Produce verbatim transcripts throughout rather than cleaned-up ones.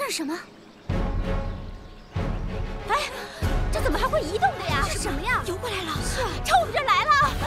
是什么？哎，这怎么还会移动的呀？是什么呀？游过来了！是啊，朝我们这儿来了！啊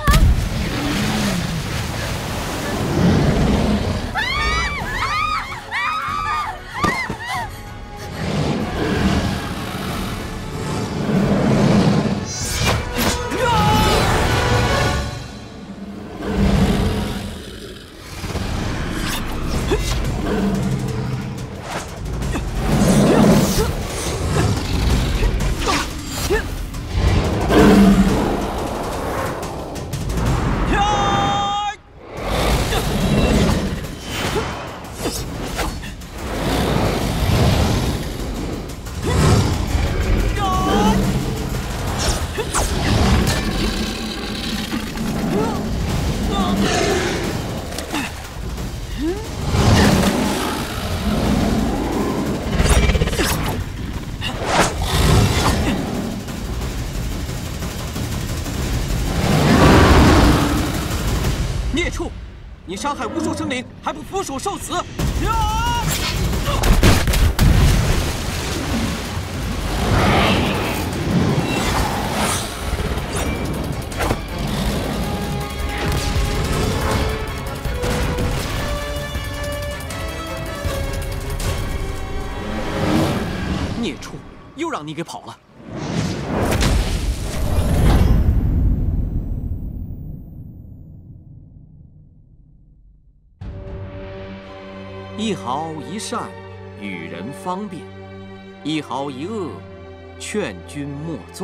你伤害无数生灵，还不俯首受死！孽畜，又让你给跑了！ 一毫一善，与人方便；一毫一恶，劝君莫做。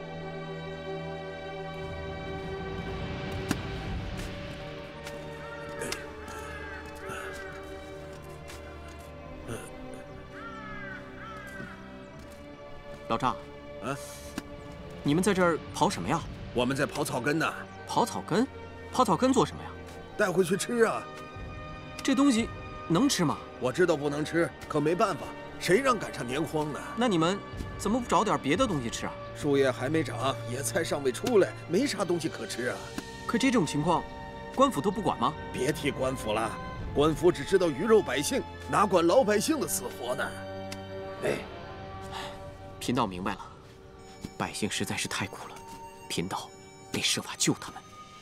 老丈，啊，你们在这儿刨什么呀？ 我们在刨草根呢。 刨草根？刨草根做什么呀？ 带回去吃啊。 这东西。 能吃吗？ 我知道不能吃，可没办法，谁让赶上年荒呢？ 那你们怎么不找点别的东西吃啊？ 树叶还没长，野菜尚未出来，没啥东西可吃啊。 可这种情况，官府都不管吗？ 别提官府了，官府只知道鱼肉百姓，哪管老百姓的死活呢？哎， 贫道明白了，百姓实在是太苦了，贫道得设法救他们。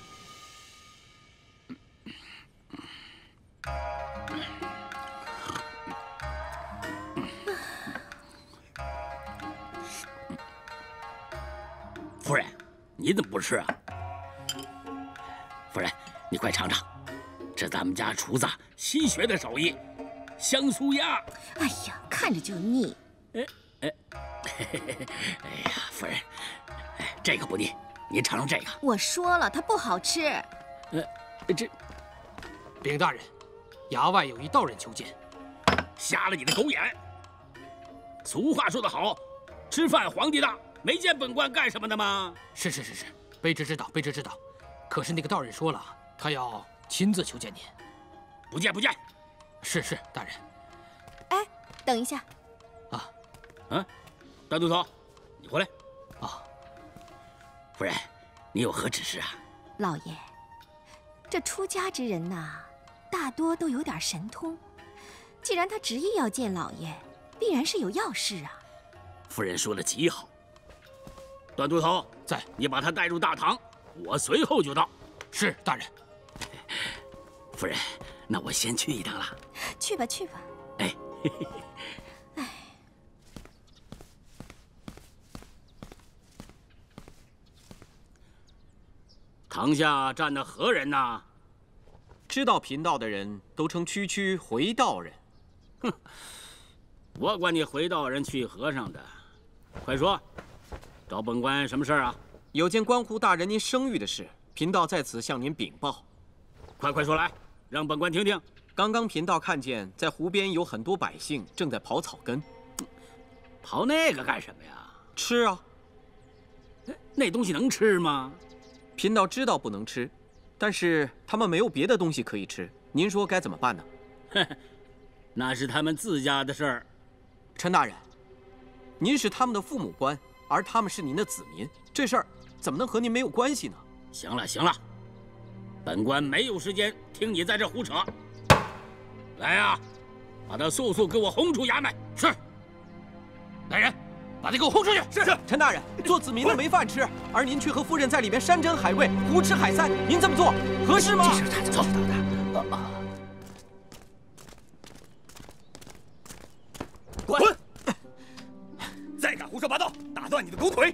夫人，你怎么不吃啊？夫人，你快尝尝，这咱们家厨子新学的手艺，香酥鸭。 哎呀，看着就腻。 哎哎，哎呀，夫人，哎，这个不腻，你尝尝这个。 我说了，它不好吃。 呃，这， 禀大人，衙外有一道人求见。 瞎了你的狗眼！俗话说得好，吃饭皇帝大。 没见本官干什么的吗？ 是是是是，卑职知道，卑职知道。可是那个道人说了，他要亲自求见您。 不见不见。 是是，大人。 哎，等一下。 啊， 嗯，段都头，你回来。 啊， 夫人，你有何指示啊？ 老爷，这出家之人呐，大多都有点神通。既然他执意要见老爷，必然是有要事啊。 夫人说的极好。 段都头在， 你把他带入大堂，我随后就到。 是，大人。 夫人，那我先去一趟了。 去吧，去吧。 哎， 哎， 堂下站的何人呐？ 知道贫道的人都称区区回道人。 哼，我管你回道人去和尚的，快说。 找本官什么事儿啊？ 有件关乎大人您声誉的事，贫道在此向您禀报。 快快说来，让本官听听。 刚刚贫道看见在湖边有很多百姓正在刨草根， 刨那个干什么呀？ 吃啊。 那东西能吃吗？ 贫道知道不能吃，但是他们没有别的东西可以吃，您说该怎么办呢？ 哼，那是他们自家的事儿。 陈大人，您是他们的父母官。 而他们是您的子民，这事儿怎么能和您没有关系呢？ 行了行了，本官没有时间听你在这胡扯。来呀， 把他速速给我轰出衙门。 是。来人，把他给我轰出去。 是。陈大人，做子民的没饭吃，而您却和夫人在里面山珍海味，胡吃海塞，您这么做合适吗？ 这事他怎么知道的？啊！ 滚！再敢胡说八道，打断你的狗腿！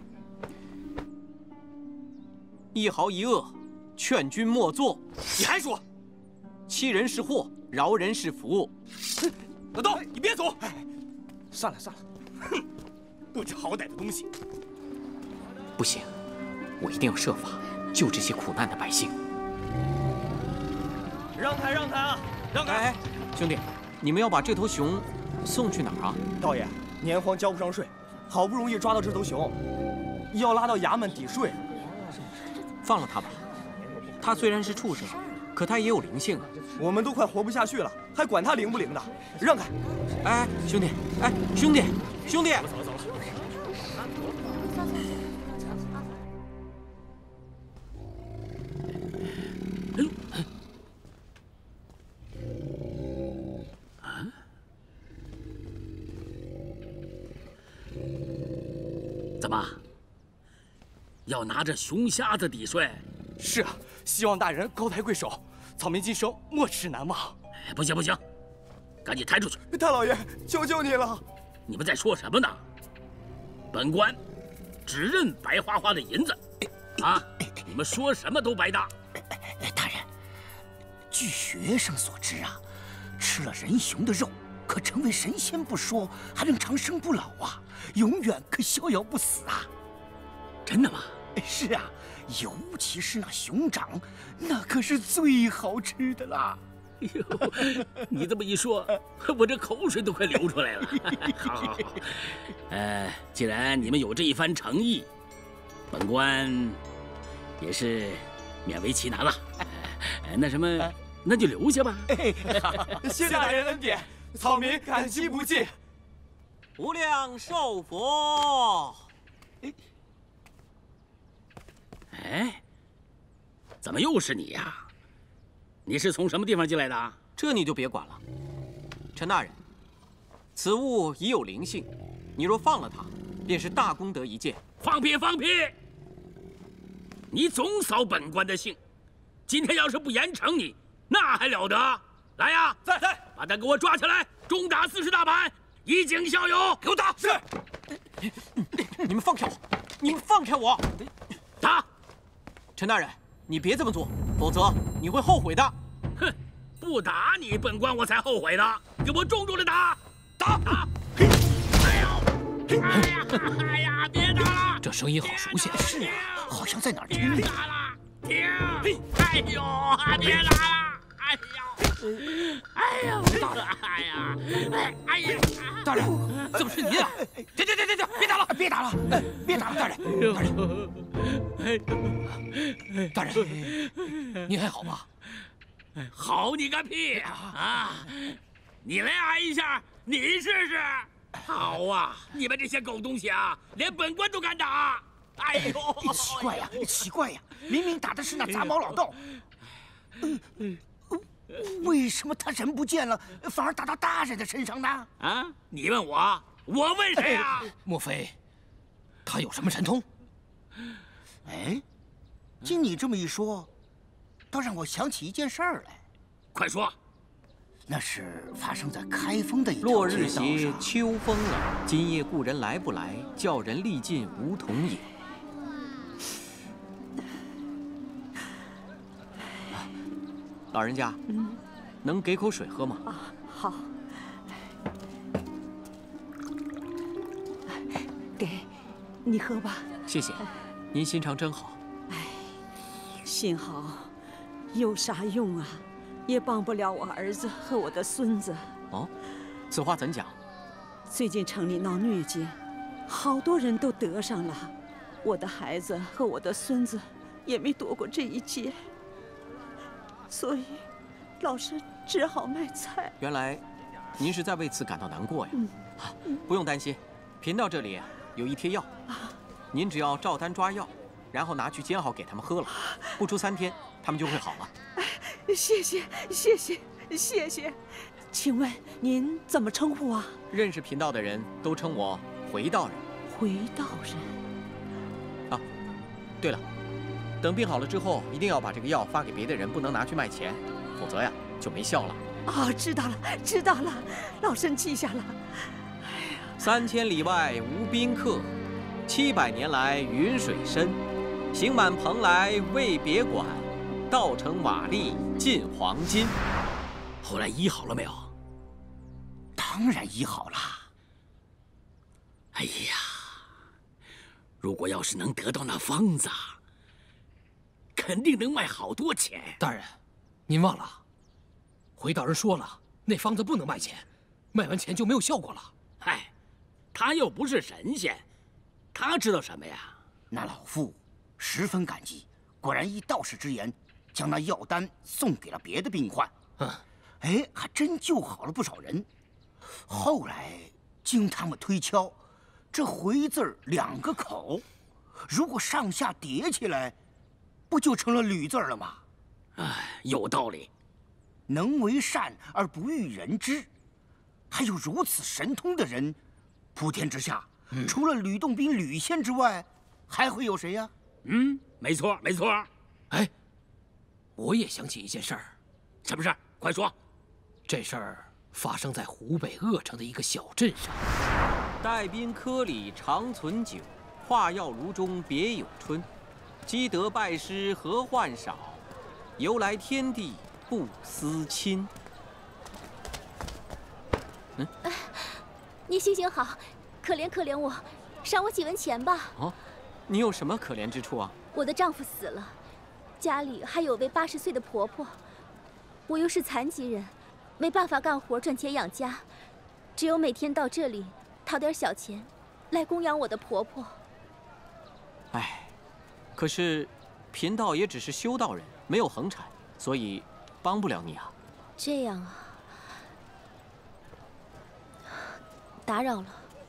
一毫一恶，劝君莫做。 你还说？ 欺人是祸，饶人是福。 老道，你别走！算了算了，哼，不知好歹的东西！ 不行，我一定要设法救这些苦难的百姓。 让开让开啊！让开！ 哎，兄弟，你们要把这头熊送去哪儿啊？ 道爷，年荒交不上税，好不容易抓到这头熊，要拉到衙门抵税。 放了它吧，它虽然是畜生，可它也有灵性啊。 我们都快活不下去了，还管它灵不灵的？让开！ 哎，兄弟，哎，兄弟，兄弟！ 怎么？要拿着熊瞎子抵税？ 是啊，希望大人高抬贵手，草民今生没齿难忘。 不行不行，赶紧抬出去！ 大老爷，求求你了！ 你们在说什么呢？本官只认白花花的银子，啊！你们说什么都白搭。 大人，据学生所知啊，吃了人熊的肉，可成为神仙不说，还能长生不老啊，永远可逍遥不死啊！ 真的吗？ 是啊，尤其是那熊掌，那可是最好吃的啦。 哎呦，你这么一说，我这口水都快流出来了。好，好，好。呃，既然你们有这一番诚意，本官也是勉为其难了。呃，那什么，那就留下吧。 谢大人恩典，草民感激不尽。 无量寿佛。 哎，怎么又是你呀？你是从什么地方进来的？ 这你就别管了。陈大人，此物已有灵性，你若放了它，便是大功德一件。 放屁放屁！你总扫本官的兴，今天要是不严惩你，那还了得？来呀， 在在， 把他给我抓起来，重打四十大板，以儆效尤。给我打！ 是。 你们放开我！你们放开我！ 打！ 陈大人，你别这么做，否则你会后悔的。 哼，不打你，本官我才后悔呢！给我重重的打！打！打！哎呦！哎呀！哎呀！别打了！ 这声音好熟悉。 是啊，好像在哪儿听过。 别打了！停！哎呦！别打了！哎呦！哎呦！别打了！哎呀！哎哎呀！ 大人，怎么是你啊？停停停停停！别打了！ 别打了！别打了！大人，大人，大人，您还好吗？ 好你个屁啊！你来挨一下，你试试。好啊！你们这些狗东西啊，连本官都敢打！哎呦！ 奇怪呀，奇怪呀！明明打的是那杂毛老道，为什么他人不见了，反而打到大人的身上呢？ 啊！你问我，我问谁啊？ 莫非他有什么神通？ 哎，经你这么一说，倒让我想起一件事儿来。 快说！ 那是发生在开封的一条落日街道斜， 上。 秋风冷。今夜故人来不来？叫人历尽梧桐影。老人家，嗯，能给口水喝吗？ 啊，好。给，你喝吧。 谢谢，您心肠真好。 哎，心好，有啥用啊？也帮不了我儿子和我的孙子。 哦，此话怎讲？ 最近城里闹疟疾，好多人都得上了，我的孩子和我的孙子也没躲过这一劫，所以老师只好卖菜。 原来，您是在为此感到难过呀？ 嗯， 啊，不用担心，贫道这里有一贴药，您只要照单抓药，然后拿去煎好给他们喝了，不出三天，他们就会好了。 谢谢，谢谢，谢谢， 请问您怎么称呼啊？ 认识贫道的人都称我回道人。 回道人。 啊，对了，等病好了之后，一定要把这个药发给别的人，不能拿去卖钱，否则呀就没效了。 啊，知道了，知道了，老身记下了。 三千里外无宾客，七百年来云水深。行满蓬莱未别馆，道成瓦砾尽黄金。 后来医好了没有？ 当然医好了。 哎呀，如果要是能得到那方子，肯定能卖好多钱。 大人，您忘了，回道人说了，那方子不能卖钱，卖完钱就没有效果了。 嗨，他又不是神仙，他知道什么呀？ 那老妇十分感激，果然依道士之言，将那药丹送给了别的病患。 嗯， 哎，还真救好了不少人。后来经他们推敲，这“回”字儿两个口，如果上下叠起来，不就成了“吕”字了吗？ 哎，有道理。 能为善而不欲人知，还有如此神通的人，普天之下，嗯、除了吕洞宾、吕仙之外，还会有谁呀？ 嗯，没错，没错。 哎，我也想起一件事儿。 什么事儿？快说。 这事儿发生在湖北鄂城的一个小镇上。 待宾科里长存久，化药炉中别有春。积德拜师何患少，由来天地不思亲。 嗯，哎，你行行好，可怜可怜我，赏我几文钱吧。 哦，你有什么可怜之处啊？ 我的丈夫死了，家里还有位八十岁的婆婆，我又是残疾人，没办法干活赚钱养家，只有每天到这里讨点小钱，来供养我的婆婆。 哎，可是贫道也只是修道人，没有横产，所以帮不了你啊。 这样啊，打扰了。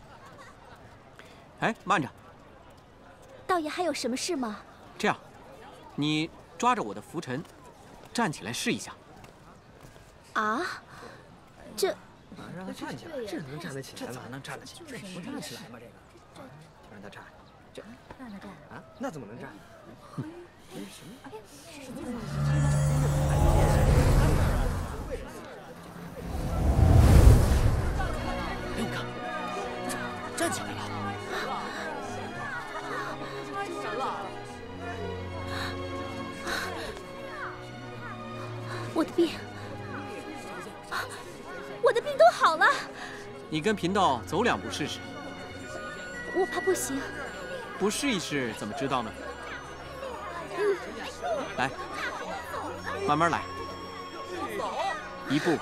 哎，慢着， 道爷还有什么事吗？ 这样，你抓着我的拂尘，站起来试一下。 啊，这让他站起来，这能站得起来吗？能站得起来？不站得起来吗？这个，就让他站，这让他站啊？那怎么能站？这是什么？ 哎，你看，站起来了。 我的病，我的病都好了。 你跟贫道走两步试试。 我怕不行。 不试一试怎么知道呢？ 嗯。 来，慢慢来。一步，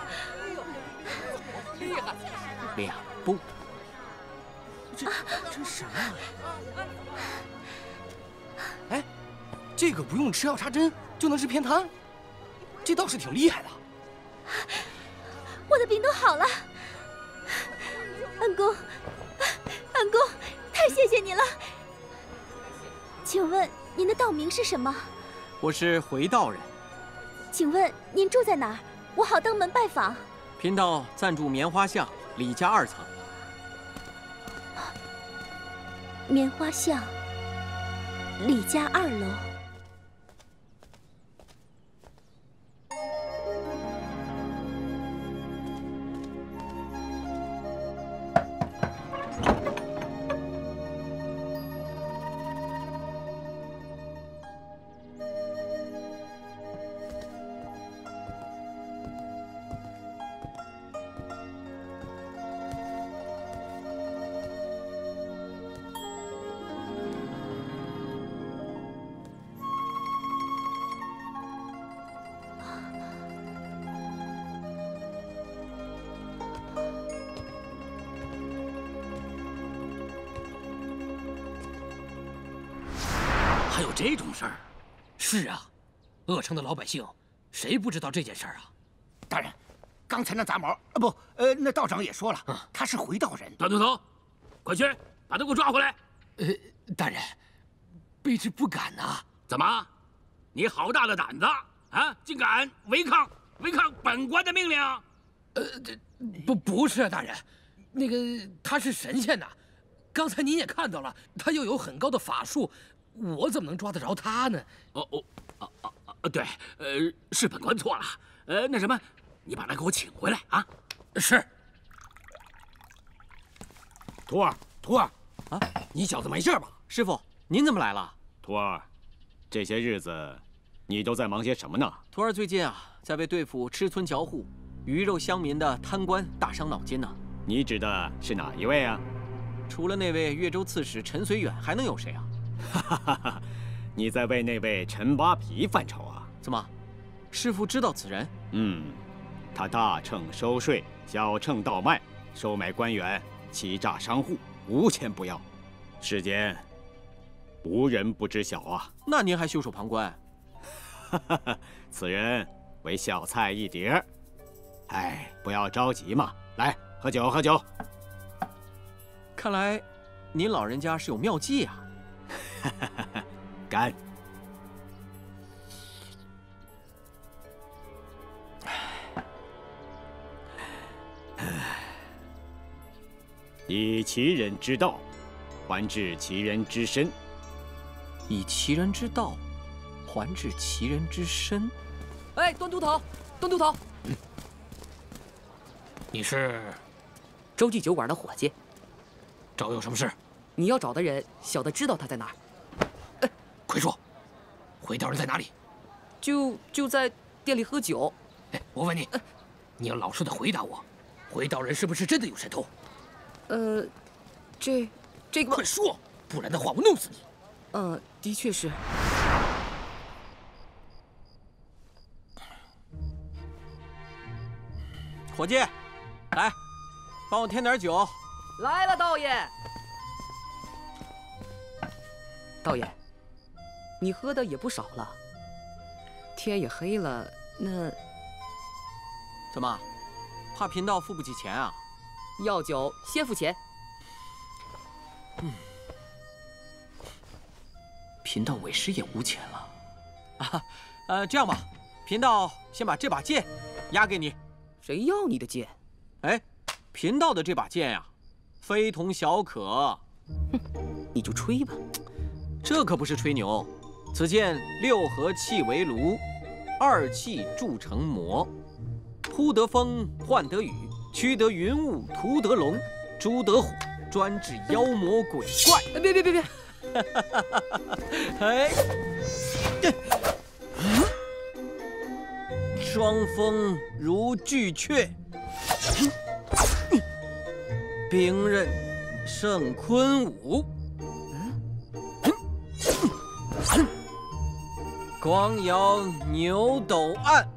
两步。 这这什么？哎，这个不用吃药插针就能治偏瘫，这倒是挺厉害的。 我的病都好了，恩公，恩公，太谢谢你了。请问您的道名是什么？ 我是回道人。 请问您住在哪儿？我好登门拜访。 贫道暂住棉花巷李家二层。 棉花巷李家二楼。 还有这种事儿？ 是啊，鄂城的老百姓谁不知道这件事儿啊？ 大人，刚才那杂毛啊，不，呃，那道长也说了，啊、他是回道人。 段头头，快去把他给我抓回来！ 呃，大人，卑职不敢呐、啊。 怎么？你好大的胆子啊！竟敢违抗违抗本官的命令！ 呃，不不是啊，大人，那个他是神仙呐。刚才您也看到了，他又有很高的法术，我怎么能抓得着他呢？ 哦哦啊啊啊！对，呃，是本官错了。呃，那什么，你把他给我请回来啊！ 是。 徒儿，徒儿， 啊，你小子没事吧？ 师傅，您怎么来了？ 徒儿，这些日子你都在忙些什么呢？ 徒儿最近啊，在为对付吃村嚼户、鱼肉乡民的贪官大伤脑筋呢。 你指的是哪一位啊？ 除了那位越州刺史陈绥远，还能有谁啊？ 哈哈哈！你在为那位陈扒皮犯愁啊？ 怎么，师傅知道此人？ 嗯，他大秤收税，小秤倒卖，收买官员，欺诈商户，无钱不要，世间无人不知晓啊。 那您还袖手旁观？ 哈哈哈！此人为小菜一碟。哎，不要着急嘛，来喝酒喝酒。 看来，您老人家是有妙计啊！ 干！以其人之道，还治其人之身。 以其人之道，还治其人之身。 哎，端都头，端都头， 你是洲际酒馆的伙计。 找我有什么事？ 你要找的人，小的知道他在哪儿。 哎，快说，回道人在哪里？ 就就在店里喝酒。 哎，我问你，你要老实的回答我，回道人是不是真的有神通？ 呃，这这个快说，不然的话我弄死你。 呃，的确是。 伙计，来，帮我添点酒。 来了，道爷。道爷，你喝的也不少了。天也黑了，那怎么，怕贫道付不起钱啊？ 要酒先付钱。 嗯，贫道委实也无钱了。啊，呃，这样吧，贫道先把这把剑押给你。 谁要你的剑？ 哎，贫道的这把剑呀、啊，非同小可。 哼，你就吹吧。 这可不是吹牛，此剑六合气为炉，二气铸成魔，扑得风，唤得雨，驱得云雾，屠得龙，诛得虎，专治妖魔鬼怪。 哎，别别别别！ 哎，双峰如巨阙，兵刃胜昆武。光摇牛斗案，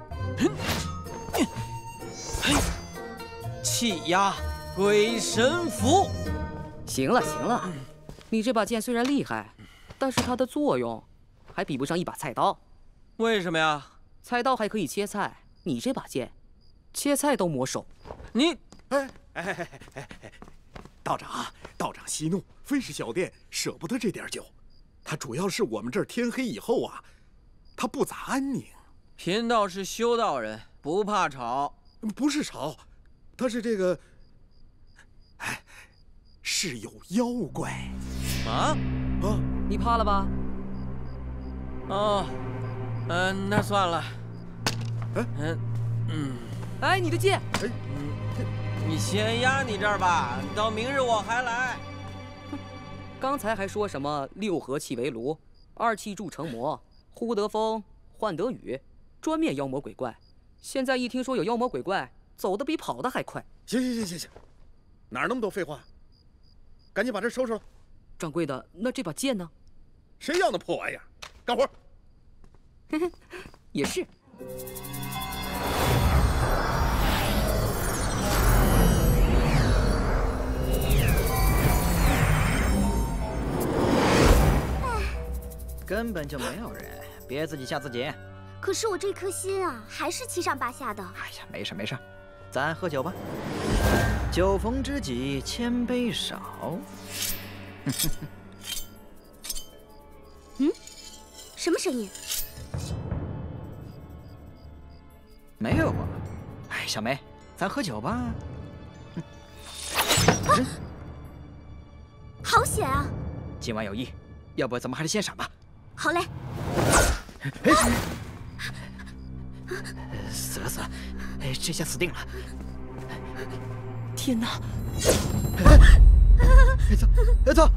气压鬼神符。 行了行了，你这把剑虽然厉害，但是它的作用还比不上一把菜刀。 为什么呀？ 菜刀还可以切菜，你这把剑，切菜都磨手。 你， 哎哎哎哎哎，道长，道长息怒，非是小店舍不得这点酒，他主要是我们这儿天黑以后啊，他不咋安宁。 贫道是修道人，不怕吵。 不是吵，他是这个，哎，是有妖怪。 啊啊！ 你怕了吧？ 哦，嗯、呃，那算了。嗯嗯嗯。 哎，你的剑。 哎， 你先压你这儿吧，到明日我还来。 哼，刚才还说什么六合气为炉，二气铸成魔，呼得风，唤得雨，专灭妖魔鬼怪。现在一听说有妖魔鬼怪，走得比跑得还快。 行行行行行，哪儿那么多废话？赶紧把这收拾了。 掌柜的，那这把剑呢？ 谁要那破玩意儿？干活。 嘿嘿，也是。 根本就没有人，别自己吓自己。 可是我这颗心啊，还是七上八下的。 哎呀，没事没事，咱喝酒吧。酒逢知己千杯少。 嗯，什么声音？ 没有啊。哎，小梅， 咱喝酒吧。 啊、好险啊！ 今晚有意，要不咱们还是先闪吧。 好嘞。 啊、死了死了，哎，这下死定了！ 天哪！ 哎，走，走！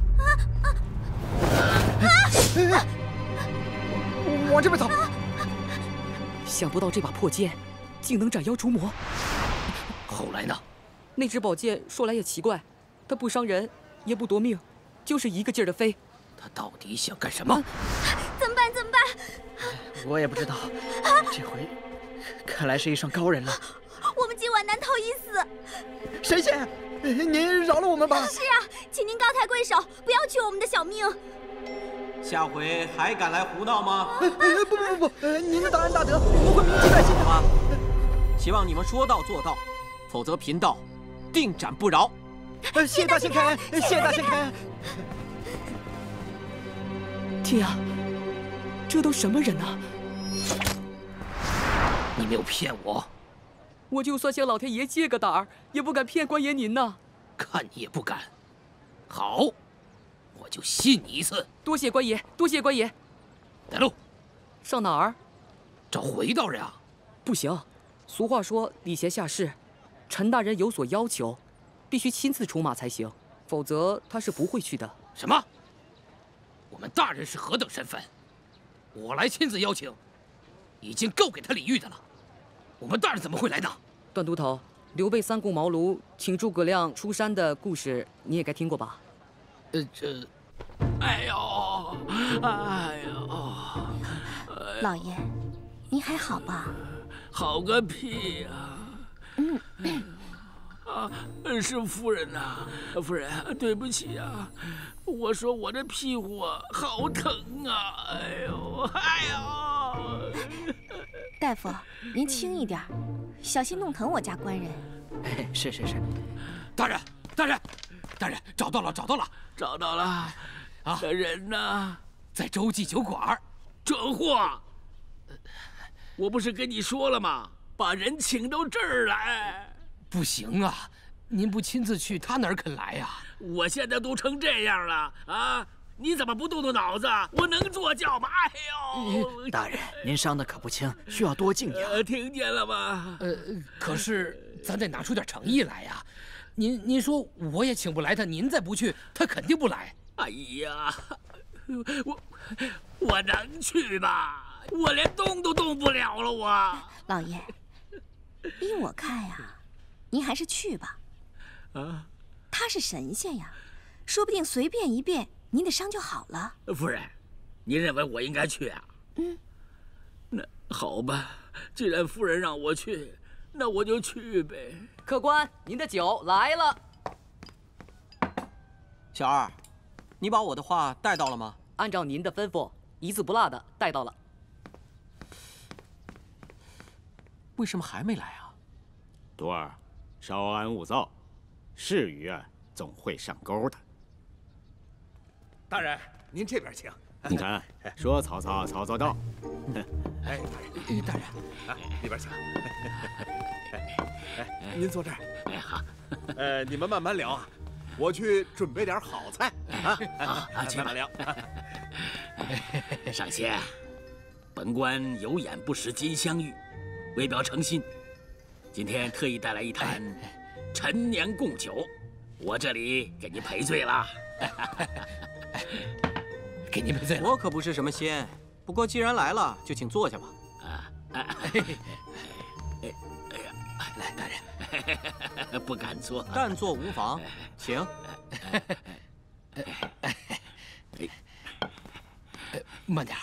往这边走。 想不到这把破剑竟能斩妖除魔。 后来呢？ 那支宝剑说来也奇怪，它不伤人，也不夺命，就是一个劲儿的飞。 他到底想干什么？ 怎么办？怎么办？ 我也不知道。这回看来是遇上高人了。 我们今晚难逃一死。 神仙，您饶了我们吧！ 是啊，请您高抬贵手，不要取我们的小命。 下回还敢来胡闹吗？ 不不不不，您的大恩大德，我会铭记在心的。 吗？希望你们说到做到，否则贫道定斩不饶。 谢谢大仙开恩，谢谢大仙开恩。 天啊，这都什么人啊？ 你没有骗我。 我就算向老天爷借个胆儿，也不敢骗官爷您呐。 看你也不敢。好，我就信你一次。 多谢官爷，多谢官爷。 带路。 上哪儿？ 找回道人啊。 不行，俗话说礼贤下士，陈大人有所要求，必须亲自出马才行，否则他是不会去的。 什么？我们大人是何等身份？我来亲自邀请，已经够给他礼遇的了。我们大人怎么会来呢？ 段都头，刘备三顾茅庐请诸葛亮出山的故事，你也该听过吧？ 呃，这，哎呦，哎呦， 老爷，您还好吧？ 好个屁呀！ 嗯。 啊，是夫人呐，夫人，对不起啊，我说我这屁股啊，好疼啊！哎呦，哎呦！ 大夫，您轻一点，小心弄疼我家官人。 哎，是是是。 大人，大人，大人，找到了，找到了，找到了！啊，这人呢，在洲际酒馆。这货，我不是跟你说了吗？把人请到这儿来。 不行啊，您不亲自去，他哪肯来呀？ 我现在都成这样了啊！你怎么不动动脑子？我能坐轿吗？哎呦， 大人，您伤的可不轻，需要多静养。 呃，听见了吗？ 呃，可是咱得拿出点诚意来呀。您您说我也请不来他，您再不去，他肯定不来。 哎呀，我我能去吧？我连动都动不了了，我。 老爷，依我看呀。您还是去吧， 啊， 他是神仙呀，说不定随便一变，您的伤就好了。 夫人，您认为我应该去啊？ 嗯， 那好吧，既然夫人让我去，那我就去呗。 客官，您的酒来了。 小二，你把我的话带到了吗？ 按照您的吩咐，一字不落的带到了。 为什么还没来啊？ 徒儿。稍安勿躁，是鱼啊，总会上钩的。 大人，您这边请。 你看，说曹操，曹操到。 哎， 大人， 啊，里边请。哎，您坐这儿。 哎，好。 呃，你们慢慢聊啊，我去准备点好菜啊。 好， 慢慢聊。 上仙，本官有眼不识金镶玉，为表诚心。今天特意带来一坛陈年贡酒，我这里给您赔罪了。 给您赔罪了。 我可不是什么仙，不过既然来了，就请坐下吧。 啊，哎呀，来，大人，不敢坐， 但坐无妨，请。 慢点。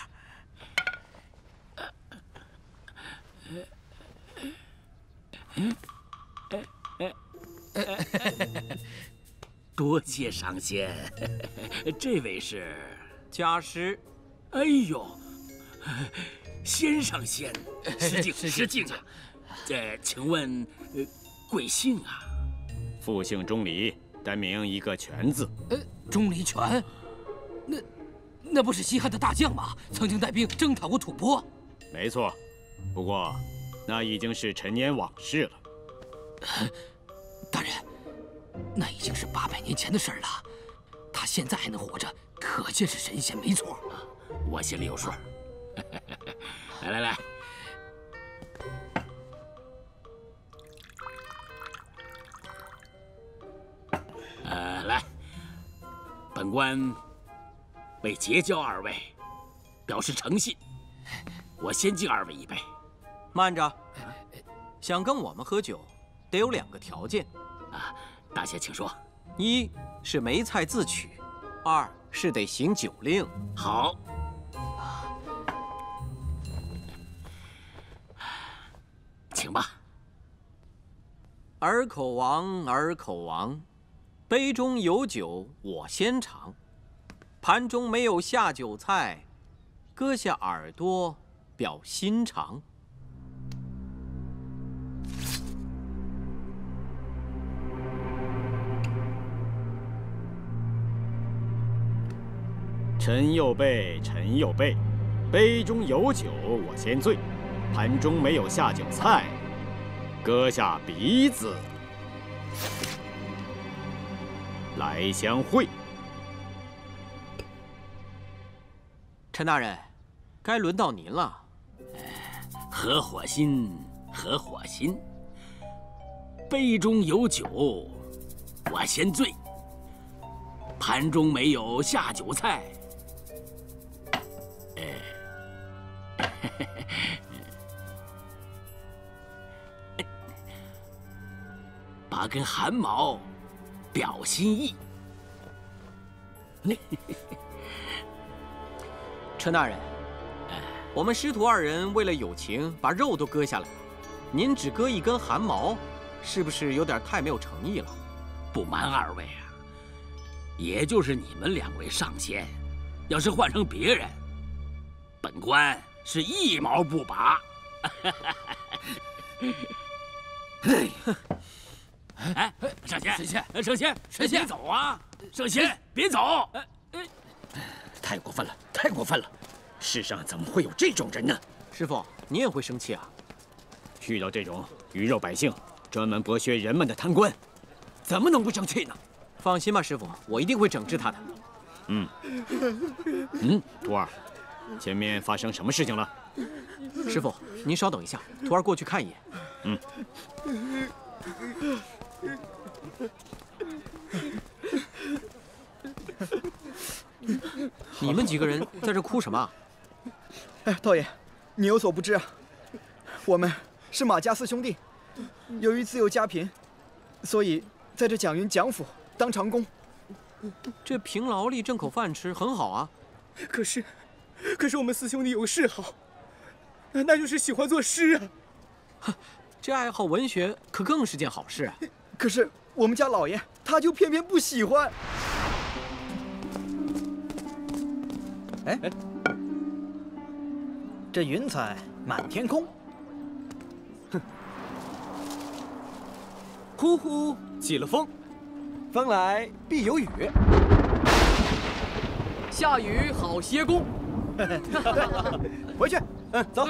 嗯，哎哎哎，多谢上仙。这位是家师。 哎呦，先上仙，失敬失敬啊！这请问，呃，贵姓啊？ 复姓钟离，单名一个全字。 呃，钟离权，那那不是西汉的大将吗？曾经带兵征讨过吐蕃。 没错，不过。那已经是陈年往事了。 大人，那已经是八百年前的事了。他现在还能活着，可见是神仙没错。 我心里有数。来来来，呃，来，本官为结交二位，表示诚信，我先敬二位一杯。 慢着，想跟我们喝酒，得有两个条件。 啊，大仙请说。 一是没菜自取，二是得行酒令。 好。请吧。 尔口王，尔口王，杯中有酒我先尝，盘中没有下酒菜，割下耳朵表心肠。 臣又备，臣又备，杯中有酒我先醉，盘中没有下酒菜，割下鼻子来相会。 陈大人，该轮到您了。 合伙心，合伙心。杯中有酒，我先醉；盘中没有下酒菜。拔根汗毛，表心意。 陈大人，我们师徒二人为了友情，把肉都割下来了，您只割一根汗毛，是不是有点太没有诚意了？ 不瞒二位啊，也就是你们两位上仙，要是换成别人，本官是一毛不拔。哎，上仙， 神仙， 圣仙， 神仙， 别走啊！圣仙，别走！ 太过分了，太过分了！世上怎么会有这种人呢？ 师傅，你也会生气啊？ 遇到这种鱼肉百姓，专门剥削人们的贪官，怎么能不生气呢？ 放心吧，师傅，我一定会整治他的。 嗯，嗯，徒儿，前面发生什么事情了？ 师傅，您稍等一下，徒儿过去看一眼。 嗯。 你们几个人在这哭什么？ 哎，道爷，你有所不知啊，我们是马家四兄弟，由于自幼家贫，所以在这蒋云蒋府当长工。 这凭劳力挣口饭吃很好啊。 可是，可是我们四兄弟有个嗜好，那就是喜欢作诗啊。 哼，这爱好文学可更是件好事啊。 可是我们家老爷他就偏偏不喜欢。 哎，这云彩满天空。 哼，呼呼起了风，风来必有雨。 下雨好歇工。 回去， 嗯，走。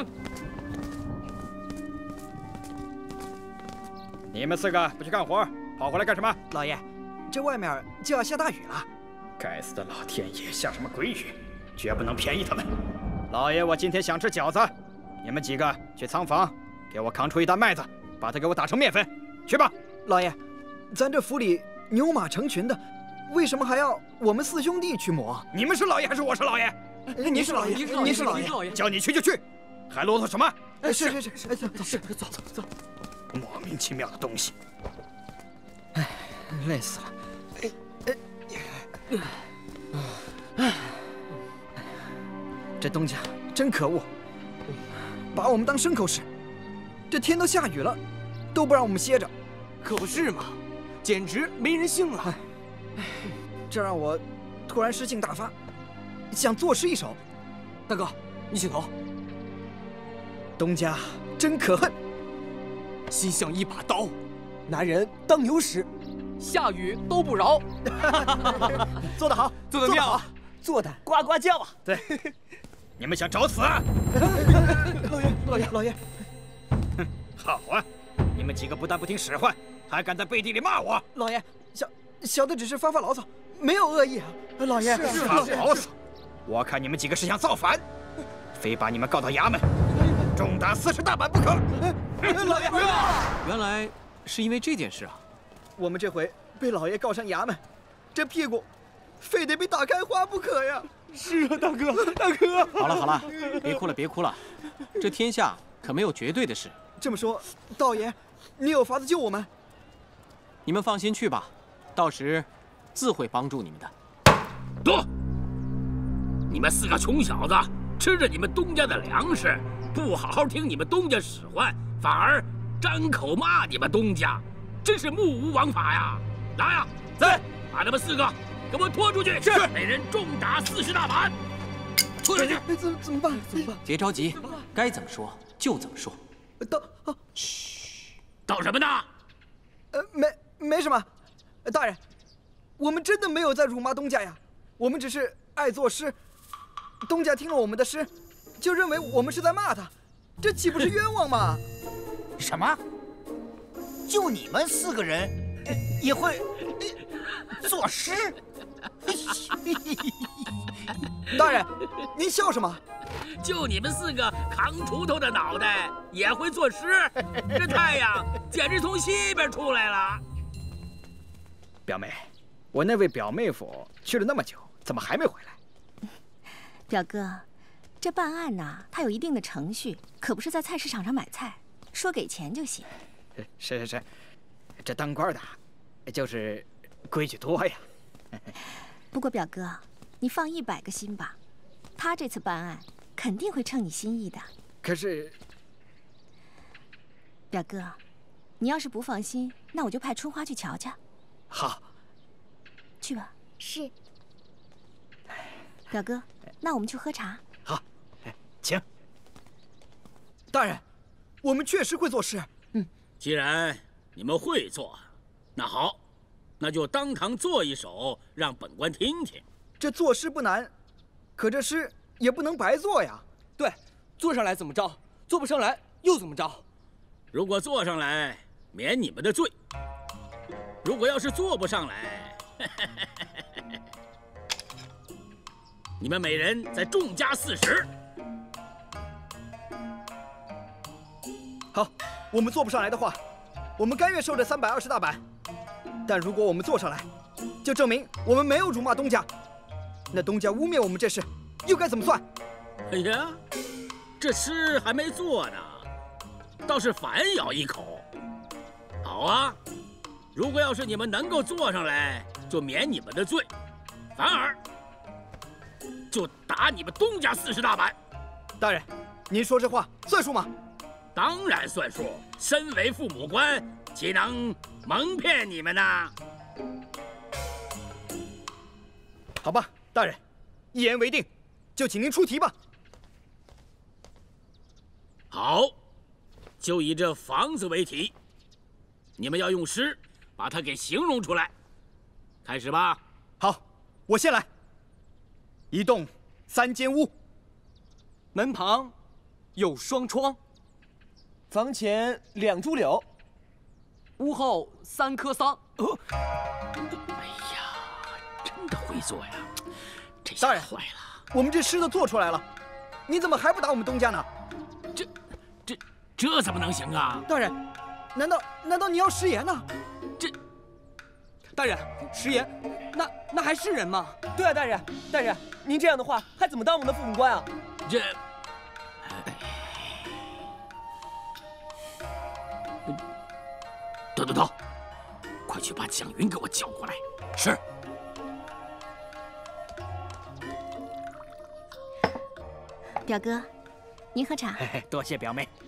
你们四个不去干活，跑回来干什么？ 老爷，这外面就要下大雨了。 该死的老天爷，下什么鬼雨？绝不能便宜他们！老爷，我今天想吃饺子，你们几个去仓房给我扛出一担麦子，把它给我打成面粉，去吧。 老爷，咱这府里牛马成群的，为什么还要我们四兄弟去磨？ 你们是老爷还是我是老爷？ 您是老爷，您是老爷， 叫你去就去，还啰嗦什么？ 哎，是是是，哎，走走是，走走走。 莫名其妙的东西。 哎，累死了。哎哎，哎。这东家真可恶，把我们当牲口使。这天都下雨了，都不让我们歇着。 可不是嘛，简直没人性啊！ 哎，这让我突然诗兴大发，想作诗一首。 大哥，你请头。 东家真可恨， 心像一把刀，拿人当牛使， 下雨都不饶。 做得好， 做得妙啊， 做得呱呱叫啊！ 对。你们想找死啊！ 老爷，老爷，老爷， 哼，好啊！你们们几个不但不听使唤，还敢在背地里骂我！ 老爷，小小的只是发发牢骚，没有恶意啊。老爷， 是发牢骚。我看你们几个是想造反，非把你们告到衙门，重打四十大板不可。 老爷， 原来是因为这件事啊！ 我们这回被老爷告上衙门，这屁股非得被打开花不可呀！ 是啊，大哥，大哥。 好了好了，别哭了别哭了，这天下可没有绝对的事。 这么说，道爷，你有法子救我们？ 你们放心去吧，到时自会帮助你们的。 躲！你们四个穷小子，吃着你们东家的粮食，不好好听你们东家使唤，反而张口骂你们东家，真是目无王法呀！来呀， 在， 把他们四个给我拖出去！ 是， 每人重打四十大板。拖出去！ 怎怎么办？怎么办？ 别着急，该怎么说就怎么说。 道， 嘘，道什么呢？ 呃，没没什么，大人，我们真的没有在辱骂东家呀，我们只是爱作诗，东家听了我们的诗，就认为我们是在骂他，这岂不是冤枉吗？ 什么？就你们四个人也会作诗？ 大人，您笑什么？ 就你们四个扛锄头的脑袋也会作诗，这太阳简直从西边出来了。 表妹，我那位表妹夫去了那么久，怎么还没回来？ 表哥，这办案呐，它有一定的程序，可不是在菜市场上买菜，说给钱就行。 是是是，这当官的，就是规矩多呀。 不过表哥，你放一百个心吧，他这次办案肯定会称你心意的。 可是， 表哥，你要是不放心，那我就派春花去瞧瞧。 好， 去吧。 是。 表哥，那我们去喝茶。 好，请。 大人，我们确实会作诗。 嗯，既然你们会做，那好，那就当堂做一首，让本官听听。 这作诗不难，可这诗也不能白做呀。 对，做上来怎么着？做不上来又怎么着？ 如果做上来，免你们的罪；如果要是做不上来，你们每人再重加四十。 好，我们做不上来的话，我们甘愿受这三百二十大板。但如果我们做上来，就证明我们没有辱骂东家。那东家污蔑我们这事，又该怎么算？ 哎呀，这诗还没做呢，倒是反咬一口。好啊，如果要是你们能够做上来，就免你们的罪；反而就打你们东家四十大板。 大人，您说这话算数吗？ 当然算数。身为父母官，岂能蒙骗你们呢？ 好吧，大人，一言为定，就请您出题吧。 好，就以这房子为题，你们要用诗把它给形容出来。开始吧。 好，我先来。一栋三间屋， 门旁有双窗，房前两株柳，屋后三棵桑。 哦，哎呀，真的会做呀！这下坏了， 我们这诗都做出来了，你怎么还不打我们东家呢？ 这、这、这怎么能行啊？ 大人，难道难道你要食言呢？ 这， 大人，食言，那那还是人吗？对啊，大人，大人，您这样的话还怎么当我们的父母官啊？ 这。豆豆豆，快去把蒋云给我叫过来。是。 表哥，您喝茶。 多谢表妹。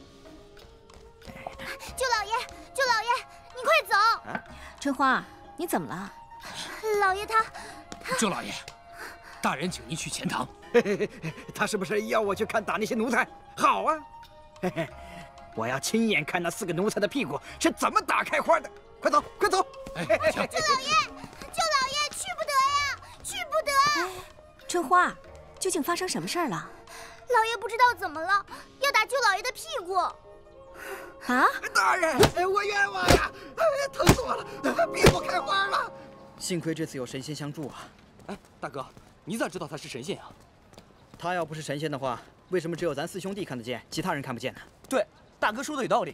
舅老爷，舅老爷，你快走！ 啊、春花，你怎么了？ 老爷他他。 舅老爷，大人请您去前堂。 他是不是要我去看打那些奴才？好啊。嘿嘿，我要亲眼看那四个奴才的屁股是怎么打开花的。快走，快走！ 哎， 舅老爷，舅老爷，去不得呀，去不得！ 哎、春花，究竟发生什么事儿了？ 老爷不知道怎么了，要打舅老爷的屁股。 啊！ 大人，我冤枉呀！哎，疼死我了！别给我开花了！幸亏这次有神仙相助啊！ 哎，大哥，你咋知道他是神仙啊？ 他要不是神仙的话，为什么只有咱四兄弟看得见，其他人看不见呢？ 对，大哥说的有道理。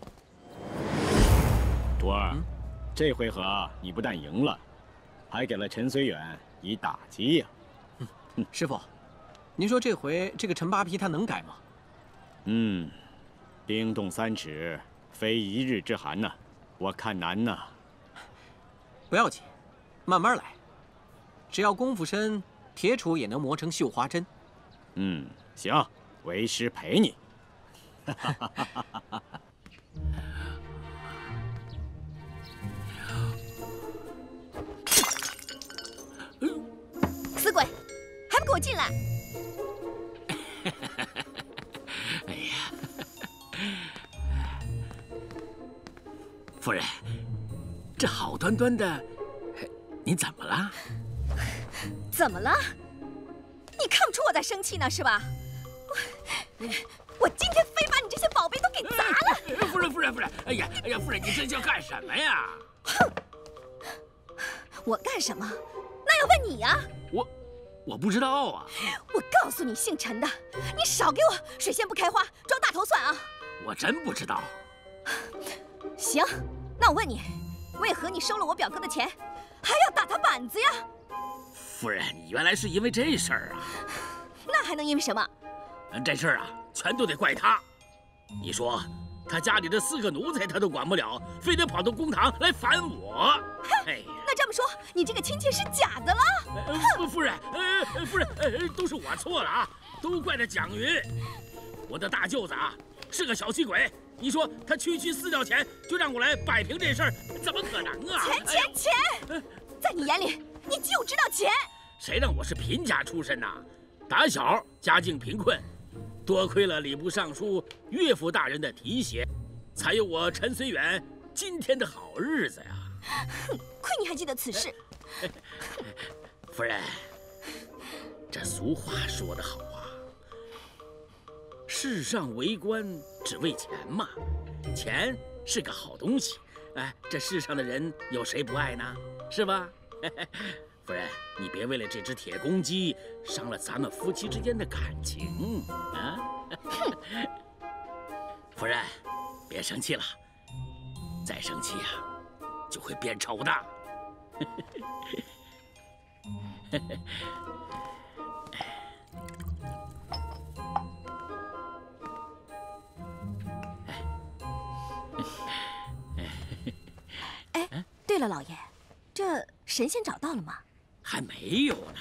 徒儿，这回合你不但赢了，还给了陈绥远以打击呀。 嗯，师傅，您说这回这个陈八皮他能改吗？ 嗯，冰冻三尺，非一日之寒呐，我看难呐。 不要紧，慢慢来，只要功夫深，铁杵也能磨成绣花针。 嗯，行，为师陪你。 死鬼，还不给我进来！ 哎呀，夫人，这好端端的，您怎么了？ 怎么了？你看不出我在生气呢是吧？我我今天非把你这些宝贝都给砸了！ 夫人，夫人，夫人，哎呀，哎呀，夫人，你这叫干什么呀？ 哼！我干什么？那要问你呀！ 我我不知道啊。 我告诉你，姓陈的，你少给我水仙不开花装大头蒜啊！ 我真不知道。 行，那我问你，为何你收了我表哥的钱，还要打他板子呀？ 夫人，你原来是因为这事儿啊？ 那还能因为什么？ 这事儿啊，全都得怪他。你说，他家里的四个奴才他都管不了，非得跑到公堂来烦我。哎呀， 那这么说，你这个亲戚是假的了？ 呃、夫人，呃，夫人，呃，都是我错了啊，都怪那蒋云。我的大舅子啊，是个小气鬼。你说他区区撕掉钱，就让我来摆平这事儿，怎么可能啊？ 钱钱钱，哎、在你眼里，你就知道钱。 谁让我是贫家出身呐？打小家境贫困，多亏了礼部尚书岳父大人的提携，才有我陈绥远今天的好日子呀！ 哼，亏你还记得此事。 夫人，这俗话说得好啊，世上为官只为钱嘛，钱是个好东西，哎，这世上的人有谁不爱呢？是吧？夫人，你别为了这只铁公鸡伤了咱们夫妻之间的感情啊！夫人，别生气了，再生气呀、啊，就会变丑的。 哎，对了，老爷，这神仙找到了吗？ 还没有呢。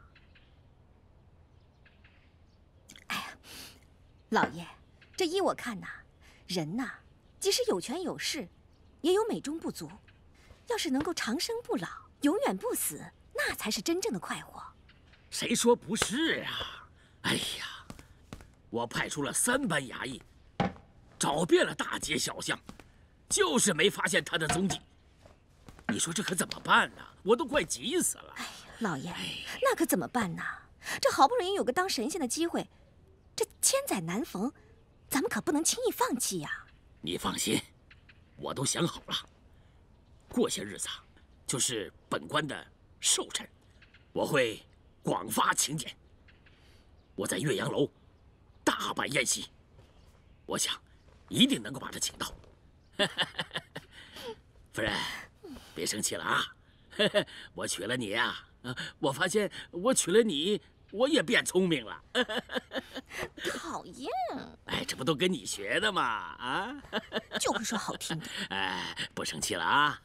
哎呀，老爷，这依我看呐，人呐，即使有权有势，也有美中不足。要是能够长生不老，永远不死，那才是真正的快活。 谁说不是啊？哎呀，我派出了三班衙役，找遍了大街小巷，就是没发现他的踪迹。你说这可怎么办呢？我都快急死了。 哎呀，老爷，那可怎么办呢？这好不容易有个当神仙的机会，这千载难逢，咱们可不能轻易放弃呀。 你放心，我都想好了，过些日子就是本官的寿辰，我会广发请柬。我在岳阳楼大摆宴席，我想一定能够把他请到。夫人，别生气了啊！我娶了你呀、啊，我发现我娶了你，我也变聪明了。 讨厌！ 哎，这不都跟你学的吗？啊， 就会说好听的。 哎，不生气了啊！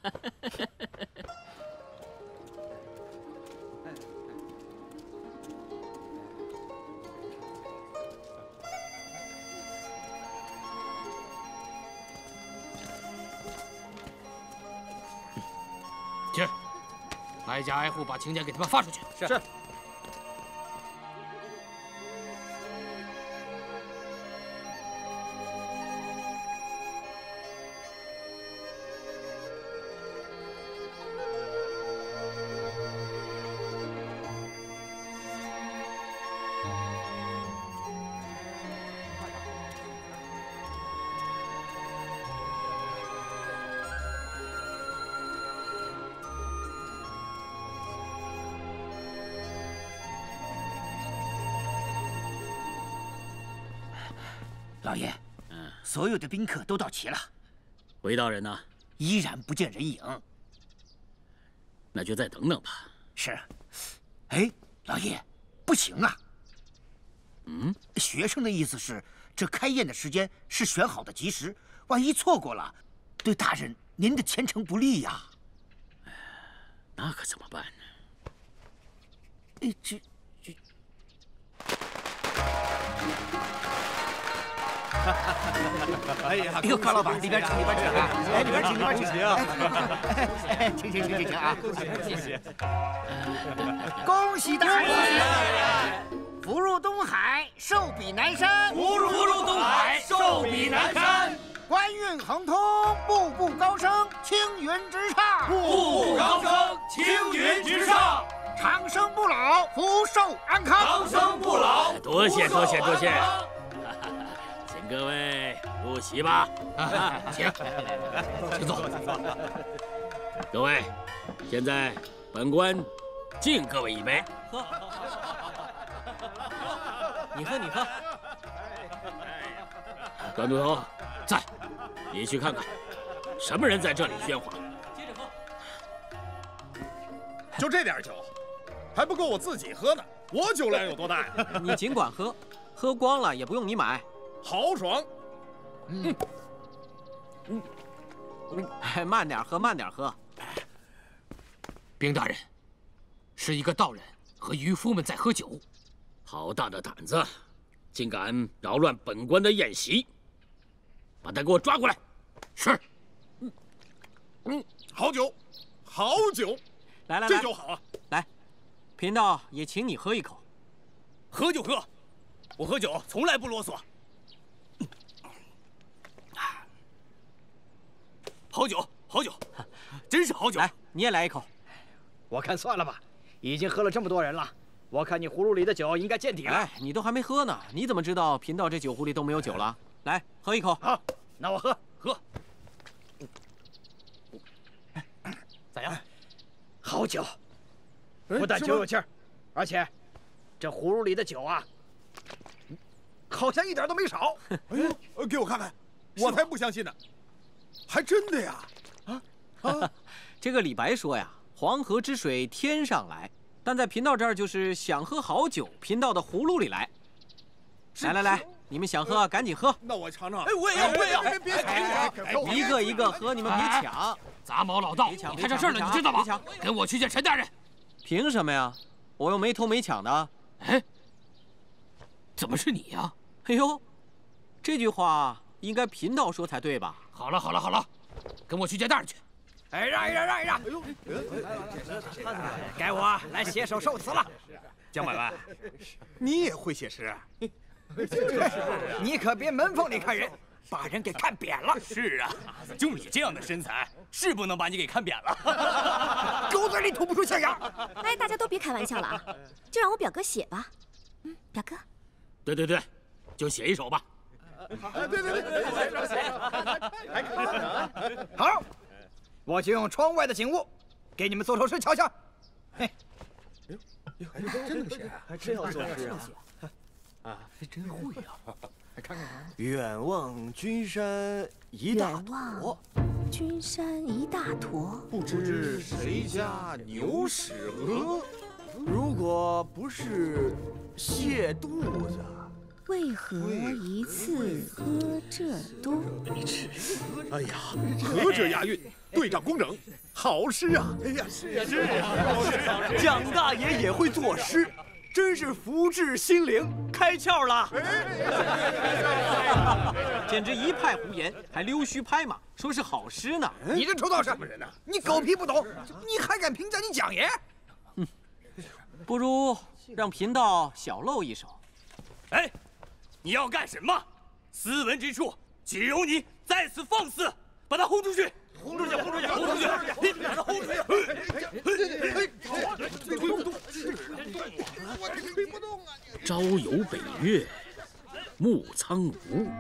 去，挨家挨户把请柬给他们发出去。 是。是老爷，嗯，所有的宾客都到齐了， 回道人呢？ 依然不见人影。 那就再等等吧。 是。哎，老爷，不行啊。 嗯， 学生的意思是，这开宴的时间是选好的吉时，万一错过了，对大人您的前程不利呀。 那可怎么办呢？ 哎，这这。 哎呀， 哎呦，高老板，里边请，里边请啊！哎，里边请，里边请。哎，请请请请请啊！ 谢谢。 恭喜大人！福入东海，寿比南山。 福入东海，寿比南山。 官运亨通，步步高升，青云直上。 步步高升，青云直上。 长生不老，福寿安康。 长生不老，多谢多谢多谢。请各位入席吧。请，请坐。各位，现在本官敬各位一杯。 喝。你喝，你喝。 关都头在，你去看看，什么人在这里喧哗？ 接着喝。 就这点酒，还不够我自己喝呢。我酒量有多大呀？ 你尽管喝，喝光了也不用你买。 豪爽。 嗯。嗯。哎，慢点喝，慢点喝。 禀大人，是一个道人和渔夫们在喝酒。 好大的胆子，竟敢扰乱本官的宴席！把他给我抓过来！ 是。 嗯嗯，好酒，好酒， 来来来， 这酒好啊！ 来，贫道也请你喝一口。 喝就喝，我喝酒从来不啰嗦。好酒，好酒，真是好酒！ 来，你也来一口。 我看算了吧，已经喝了这么多人了。我看你葫芦里的酒应该见底了。 哎，你都还没喝呢，你怎么知道贫道这酒壶里都没有酒了？来，喝一口。 好，那我喝喝。咋样？ 好酒，不但酒有劲儿，而且这葫芦里的酒啊， 好像一点都没少。 哎呦，给我看看，我才不相信呢，还真的呀！ 啊啊！这个李白说呀，黄河之水天上来。但在贫道这儿就是想喝好酒，贫道的葫芦里来。来来来，你们想喝赶紧喝。 那我尝尝。 哎，我也要，我也要。 别抢， 一个一个喝，你们别抢。 杂毛老道，你摊上事儿了，你知道吗？跟我去见陈大人。 凭什么呀？我又没偷没抢的。 哎，怎么是你呀？ 哎呦，这句话应该贫道说才对吧？ 好了好了好了，跟我去见大人去。 哎，让一让，让一让！该我来写首寿词了。 江买卖， 你也会写诗？ 你可别门缝里看人，把人给看扁了。 是啊，就你这样的身材，是不能把你给看扁了。 狗嘴里吐不出象牙。 哎，大家都别开玩笑了啊，就让我表哥写吧。嗯，表哥。 对对对，就写一首吧。 对对对， 好。我就用窗外的景物，给你们做首诗瞧瞧。嘿， 还真能写， 还真要作诗啊！ 啊，还真会啊！看看看， 远望君山一大远望君山一大坨， 不知谁家牛屎鹅。 如果不是泻肚子， 为何一次喝这多？ 哎呀，合辙押韵，对仗工整，好诗啊！哎呀，是啊，是啊， 蒋大爷也会作诗，真是福至心灵，开窍了！ 简直一派胡言，还溜须拍马，说是好诗呢。 你这臭道士，什么人呢？你狗屁不懂，你还敢评价你蒋爷？ 嗯，不如让贫道小露一手。 哎。你要干什么？斯文之处，只有你在此放肆，把他轰出去！轰出去！轰出去！轰出去！你把他轰出去！ 推不动，我推不动啊！ 朝有北岳，暮苍梧。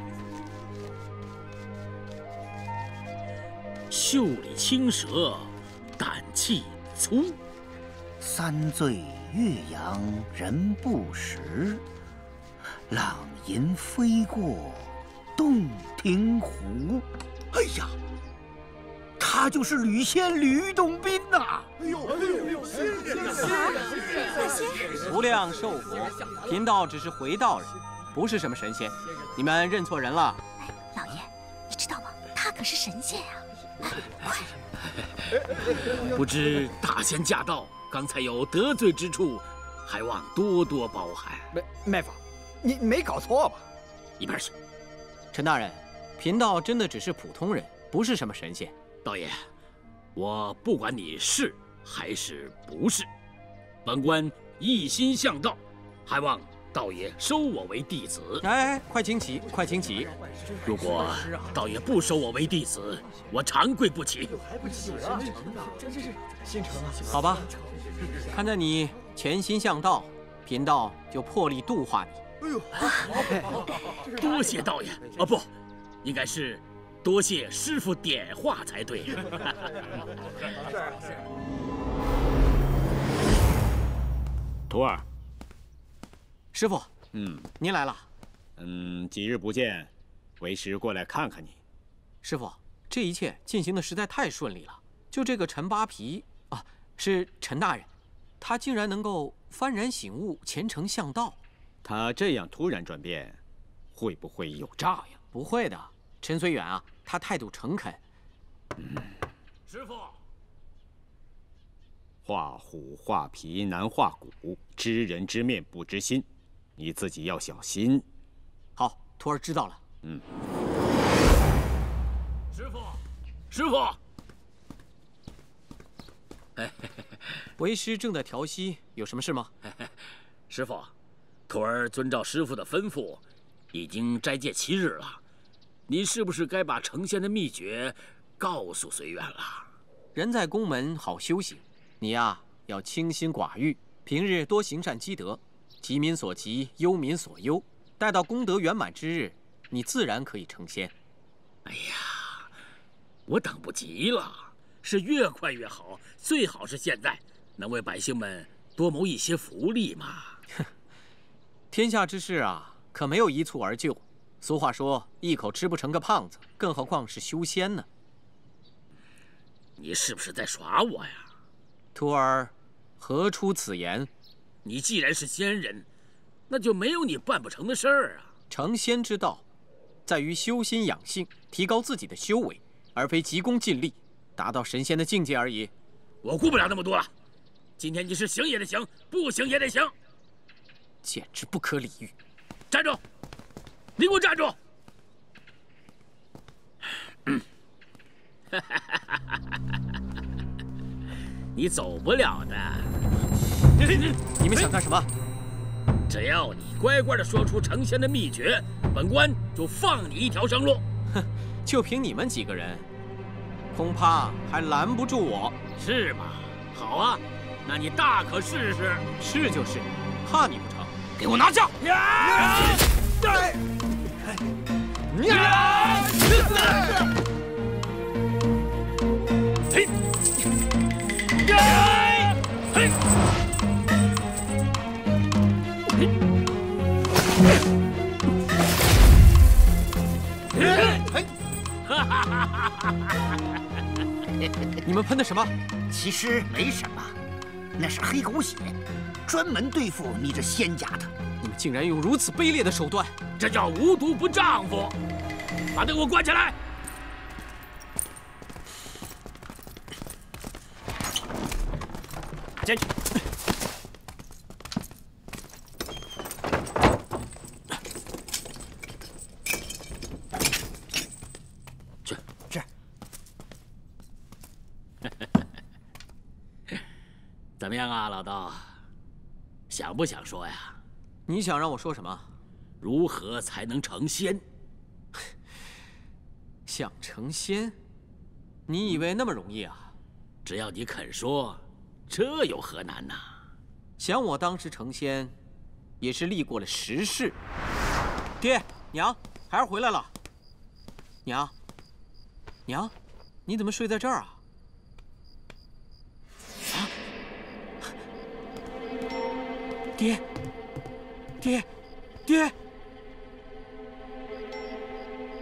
袖里青蛇，胆气粗。 三醉岳阳人不识。浪吟飞过洞庭湖。哎呀，他就是吕仙吕洞宾呐！ 哎呦哎呦，仙人大仙！ 无量寿佛，贫道只是回道人，不是什么神仙，你们认错人了。 哎，老爷，你知道吗？他可是神仙呀！快！ 不知大仙驾到，刚才有得罪之处，还望多多包涵。 妹妹夫，你没搞错吧？ 一边去！ 陈大人，贫道真的只是普通人，不是什么神仙。 道爷，我不管你是还是不是，本官一心向道，还望道爷收我为弟子。 哎，快请起，快请起！ 如果道爷不收我为弟子，我长跪不起。 还不起啊？这这是心诚啊！ 好吧，看在你潜心向道，贫道就破例度化你。 哎呦，多谢道爷。哦不，应该是多谢师傅点化才对。 徒儿， 师傅， 嗯， 您来了。 嗯，几日不见，为师过来看看你。 师傅，这一切进行的实在太顺利了。就这个陈扒皮啊，是陈大人，他竟然能够幡然醒悟，虔诚向道。 他这样突然转变，会不会有诈呀？ 不会的，陈虽远啊，他态度诚恳。 嗯， 师傅。 画虎画皮难画骨，知人知面不知心，你自己要小心。 好，徒儿知道了。 嗯。 师傅，师傅。 为师正在调息，有什么事吗？ 师傅，徒儿遵照师傅的吩咐，已经斋戒七日了。你是不是该把成仙的秘诀告诉随缘了？ 人在宫门好修行。你呀，要清心寡欲，平日多行善积德，急民所急，忧民所忧。待到功德圆满之日，你自然可以成仙。 哎呀，我等不及了，是越快越好，最好是现在，能为百姓们多谋一些福利嘛。 天下之事啊，可没有一蹴而就。俗话说，一口吃不成个胖子，更何况是修仙呢？ 你是不是在耍我呀？ 徒儿何出此言？ 你既然是仙人，那就没有你办不成的事儿啊！ 成仙之道，在于修心养性，提高自己的修为，而非急功近利，达到神仙的境界而已。 我顾不了那么多了，今天你是行也得行，不行也得行。 简直不可理喻！ 站住！你给我站住！你走不了的。 你们想干什么？ 只要你乖乖的说出成仙的秘诀，本官就放你一条生路。 哼，就凭你们几个人，恐怕还拦不住我。 是吗？好啊，那你大可试试。 是就是，怕你不成？ 给我拿下！呀！对。呀！嘿！呀！嘿！ 你们喷的什么？ 其实没什么，那是黑狗血，专门对付你这仙家的。 你们竟然用如此卑劣的手段， 这叫无毒不丈夫！把他给我关起来！ 进去。 去这。 怎么样啊，老道？想不想说呀？ 你想让我说什么？ 如何才能成仙？ 想成仙？你以为那么容易啊？ 只要你肯说，这有何难呐？ 想我当时成仙，也是历过了十世。爹娘，孩儿回来了。娘，娘，你怎么睡在这儿啊？啊！爹，爹，爹！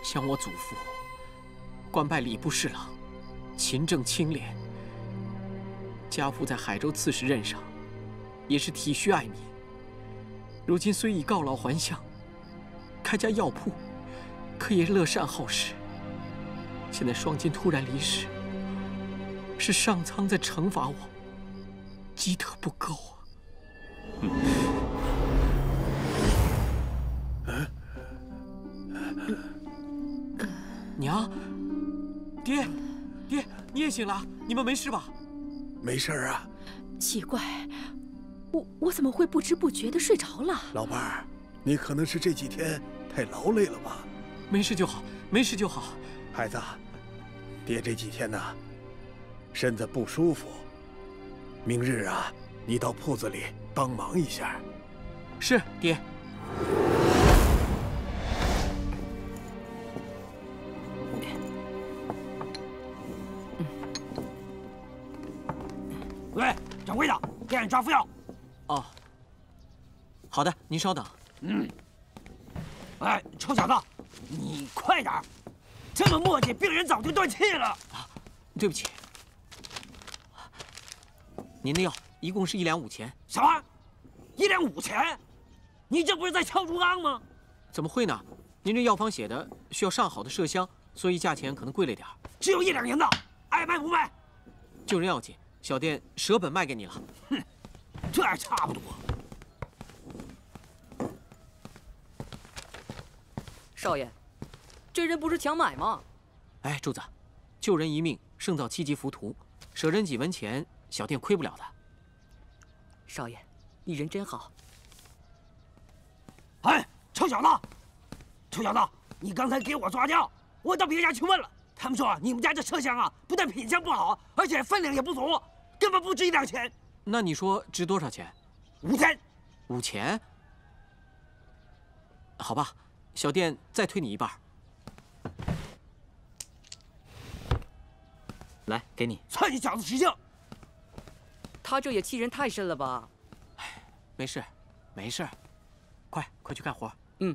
想我祖父，官拜礼部侍郎，勤政清廉。家父在海州刺史任上，也是体恤爱民。如今虽已告老还乡，开家药铺，可也乐善好施。现在双亲突然离世，是上苍在惩罚我，积德不够啊！嗯 娘，爹，爹，你也醒了？你们没事吧？ 没事啊。 奇怪，我我怎么会不知不觉的睡着了？ 老伴儿，你可能是这几天太劳累了吧？ 没事就好，没事就好。 孩子，爹这几天呢，身子不舒服。明日啊，你到铺子里帮忙一下。 是，爹。 喂，掌柜的，给俺抓副药。 哦，好的，您稍等。 嗯。哎，臭小子，你快点儿！这么磨叽，病人早就断气了。 啊，对不起。您的药一共是一两五钱。 什么？一两五钱？你这不是在敲竹杠吗？ 怎么会呢？您这药方写的需要上好的麝香，所以价钱可能贵了点儿。 只有一两银子，爱卖不卖？ 救人要紧。 小店舍本卖给你了。 哼，这还差不多。 少爷，这人不是强买吗？ 哎，柱子，救人一命胜造七级浮屠，舍人几文钱，小店亏不了的。 少爷，你人真好。 哎，臭小子，臭小子，你刚才给我抓药，我到别家去问了，他们说你们家这麝香啊，不但品相不好，而且分量也不足。 根本不值一两钱。 那你说值多少钱？ 五千。 五钱？好吧，小店再退你一半。来，给你。 算你小子识相。 他这也欺人太甚了吧？ 哎，没事，没事，快快去干活。 嗯。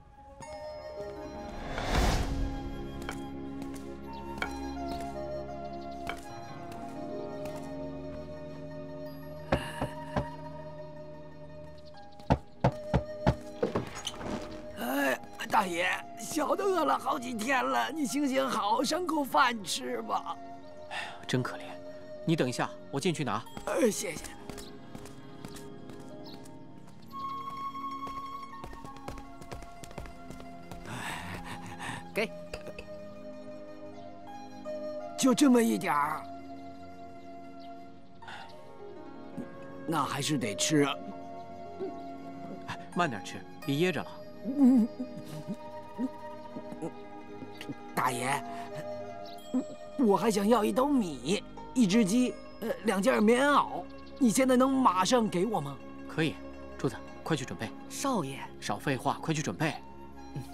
大爷，小的饿了好几天了，你行行好，省口饭吃吧。 哎呀，真可怜。你等一下，我进去拿。 呃，谢谢。 给。 就这么一点儿，那还是得吃啊。 哎，慢点吃，别噎着了。 嗯，大爷，我还想要一斗米，一只鸡，呃，两件棉袄。你现在能马上给我吗？ 可以，柱子，快去准备。 少爷， 少废话，快去准备。 嗯。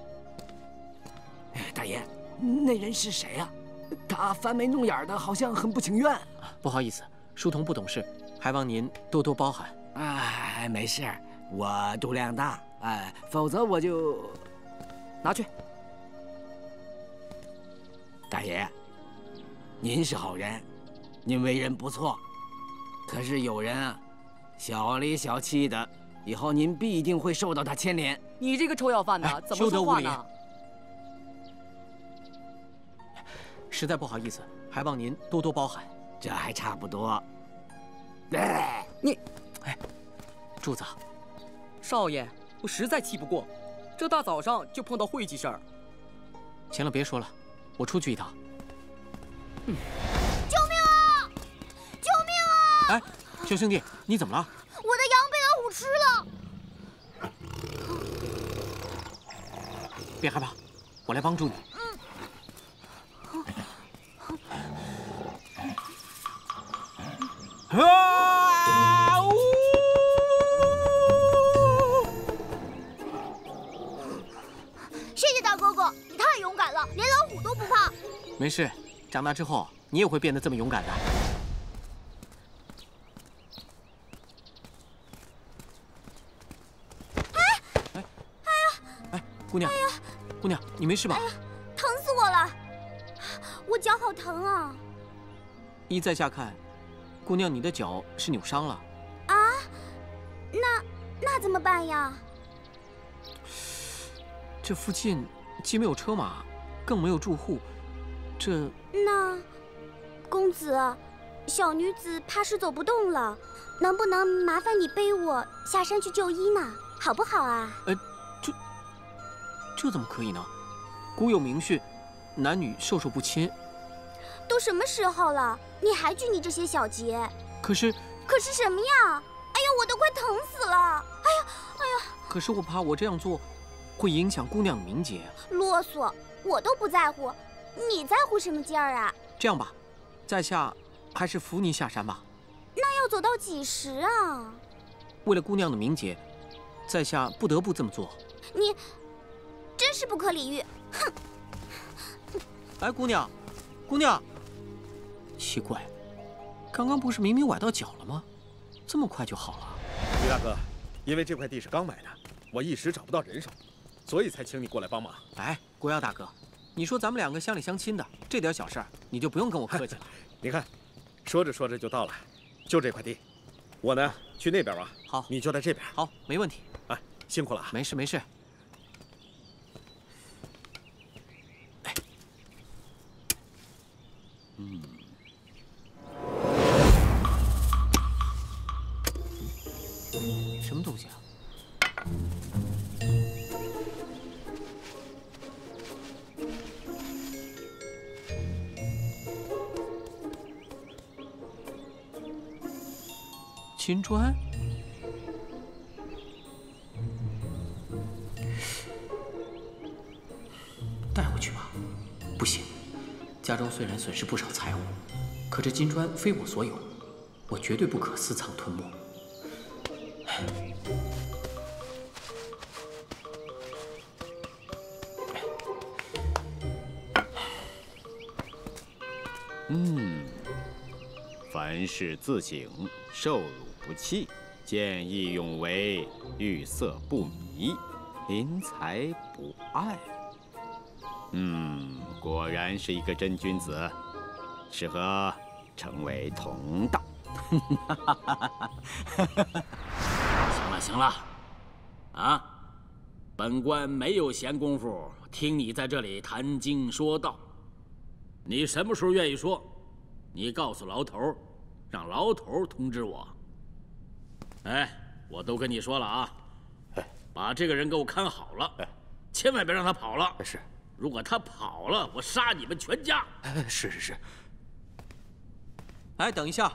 哎，大爷，那人是谁呀？他翻眉弄眼的，好像很不情愿。 不好意思，书童不懂事，还望您多多包涵。 哎，没事，我度量大。 哎，否则我就拿去。 大爷，您是好人，您为人不错。可是有人啊，小里小气的，以后您必定会受到他牵连。 你这个臭要饭的， 哎、 怎么说话呢？ 实在不好意思，还望您多多包涵。 这还差不多。 哎，你， 哎，柱子， 少爷。 我实在气不过，这大早上就碰到晦气事儿。 行了，别说了，我出去一趟。 嗯、救命啊！救命啊！ 哎，小兄弟，你怎么了？ 我的羊被老虎吃了。别害怕，我来帮助你。嗯。啊！呜！ 谢谢大哥哥，你太勇敢了，连老虎都不怕。 没事，长大之后你也会变得这么勇敢的。 哎，哎呀， 哎，姑娘，哎呀，姑娘，你没事吧？ 哎呀， 我脚好疼啊！ 依在下看，姑娘你的脚是扭伤了。 啊？那那怎么办呀？ 这附近既没有车马，更没有住户，这…… 那，公子，小女子怕是走不动了，能不能麻烦你背我下山去就医呢？好不好啊？ 呃，这这怎么可以呢？古有明训，男女授受不亲。 都什么时候了，你还拘泥这些小节？ 可是， 可是什么呀？哎呀，我都快疼死了！哎呀，哎呀！ 可是我怕我这样做，会影响姑娘的名节。 啰嗦，我都不在乎，你在乎什么劲儿啊？ 这样吧，在下还是扶你下山吧。 那要走到几时啊？ 为了姑娘的名节，在下不得不这么做。 你真是不可理喻！哼！ 哎，姑娘，姑娘，奇怪，刚刚不是明明崴到脚了吗？这么快就好了？ 李大哥，因为这块地是刚买的，我一时找不到人手，所以才请你过来帮忙。 哎，国耀大哥，你说咱们两个乡里乡亲的，这点小事儿你就不用跟我客气了。 你看，说着说着就到了，就这块地，我呢去那边吧。 好， 你就在这边。 好，没问题。 哎，辛苦了啊。 没事没事。哎，嗯。什么东西啊？金砖？带回去吧。不行，家中虽然损失不少财物，可这金砖非我所有，我绝对不可私藏吞没。 嗯，凡事自省，受辱不弃，见义勇为，遇色不迷，临财不爱。嗯，果然是一个真君子，适合成为同道。 行了行了，啊，本官没有闲工夫听你在这里谈经说道。你什么时候愿意说，你告诉牢头，让牢头通知我。哎，我都跟你说了啊，把这个人给我看好了，千万别让他跑了。 是， 如果他跑了，我杀你们全家。 是是是。哎，等一下，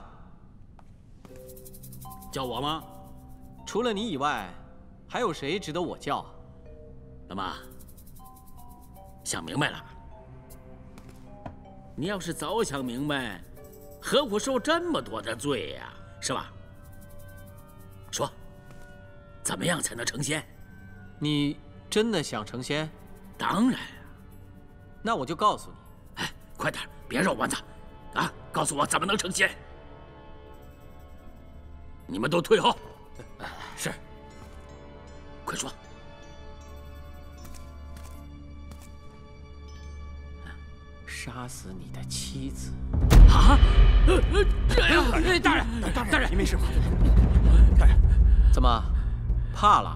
叫我吗？ 除了你以外，还有谁值得我叫？ 怎么想明白了？你要是早想明白，何苦受这么多的罪呀？是吧？说，怎么样才能成仙？ 你真的想成仙？ 当然。 那我就告诉你。 哎，快点，别绕弯子，啊！告诉我怎么能成仙？你们都退后。是。快说。 杀死你的妻子。 啊！这样，大人， 大人，大人，您没事吧？ 大人，怎么怕了？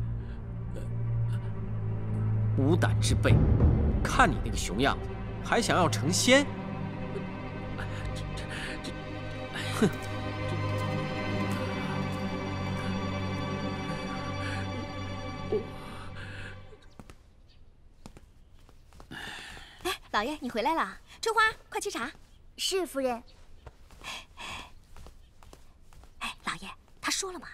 无胆之辈，看你那个熊样子，还想要成仙？哼！ 哎，老爷，你回来了。春花，快沏茶。 是夫人。 哎，老爷，他说了吗？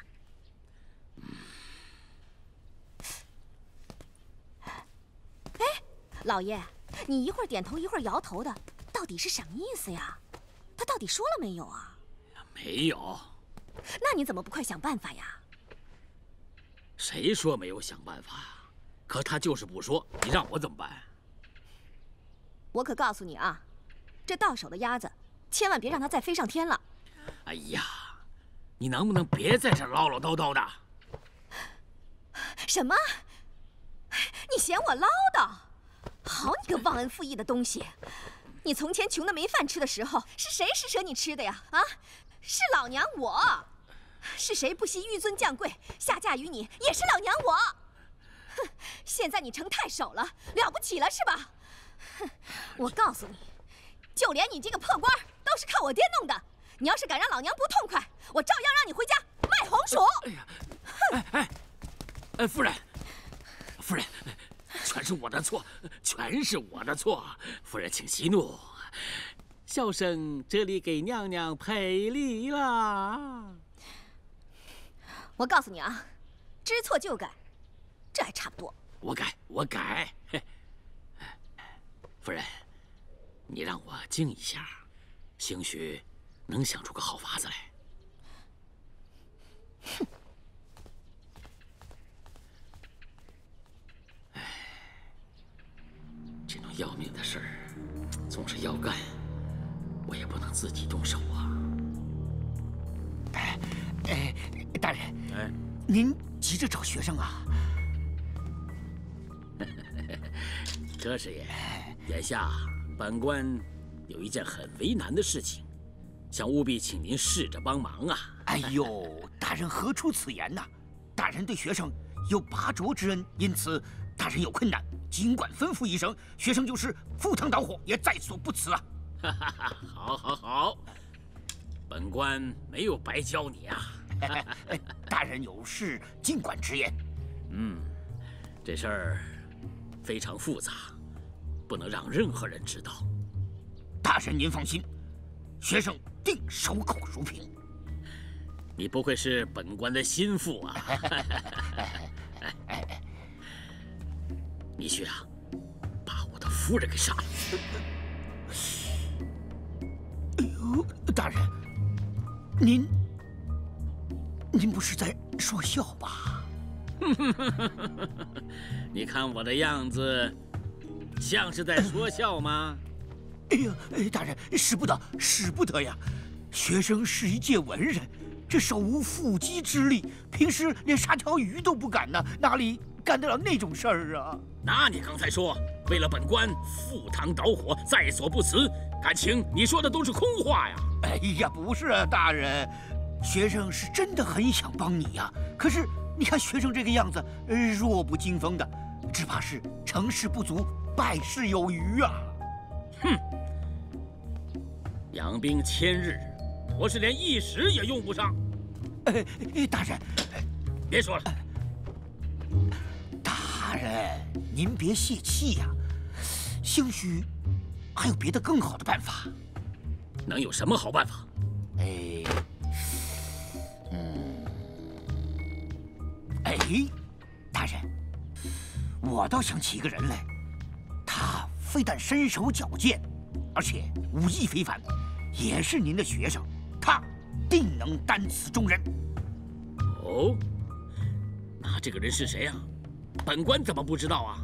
哎，老爷，你一会儿点头一会儿摇头的，到底是什么意思呀？他到底说了没有啊？ 没有。 那你怎么不快想办法呀？ 谁说没有想办法？可他就是不说，你让我怎么办？ 我可告诉你啊，这到手的鸭子，千万别让它再飞上天了。 哎呀，你能不能别在这唠唠叨叨的？ 什么？你嫌我唠叨？好你个忘恩负义的东西！ 你从前穷的没饭吃的时候，是谁施舍你吃的呀？啊，是老娘我。是谁不惜纡尊降贵下嫁于你，也是老娘我。哼，现在你成太守了，了不起了是吧？哼，我告诉你，就连你这个破官都是靠我爹弄的。你要是敢让老娘不痛快，我照样让你回家卖红薯。哎呀， 哎哎，哎，夫人，夫人，全是我的错，全是我的错。夫人请息怒，小生这里给娘娘赔礼啦。 我告诉你啊，知错就改，这还差不多。 我改，我改。夫人，你让我静一下，兴许能想出个好法子来。 哼！ 哎，这种要命的事儿，总是要干，我也不能自己动手啊。 哎，哎，大人， 哎， 您急着找学生啊？ 柯师爷，眼下本官有一件很为难的事情，想务必请您试着帮忙啊！ 哎呦，大人何出此言呐？大人对学生有拔擢之恩，因此大人有困难，尽管吩咐一声，学生就是赴汤蹈火也在所不辞啊！ 哈哈哈，好，好，好，本官没有白教你啊！ 大人有事尽管直言。 嗯，这事儿非常复杂，不能让任何人知道。 大人您放心，学生定守口如瓶。 你不愧是本官的心腹啊！你去啊，把我的夫人给杀了！ 哎呦，大人，您您不是在说笑吧？ 你看我的样子，像是在说笑吗？ 哎呀，哎，大人，使不得，使不得呀！学生是一介文人，这手无缚鸡之力，平时连杀条鱼都不敢呢，哪里干得了那种事儿啊？ 那你刚才说为了本官赴汤蹈火，在所不辞，感情你说的都是空话呀？ 哎呀，不是啊，大人，学生是真的很想帮你呀，可是你看学生这个样子，弱不禁风的，只怕是成事不足，败事有余啊！ 哼！养兵千日，我是连一时也用不上。 哎，大人， 别说了。 大人，您别泄气呀，兴许还有别的更好的办法。 能有什么好办法？ 哎，嗯，哎，大人，我倒想起一个人来，他非但身手矫健，而且武艺非凡，也是您的学生，他定能担此重任。 哦，那这个人是谁呀？本官怎么不知道啊？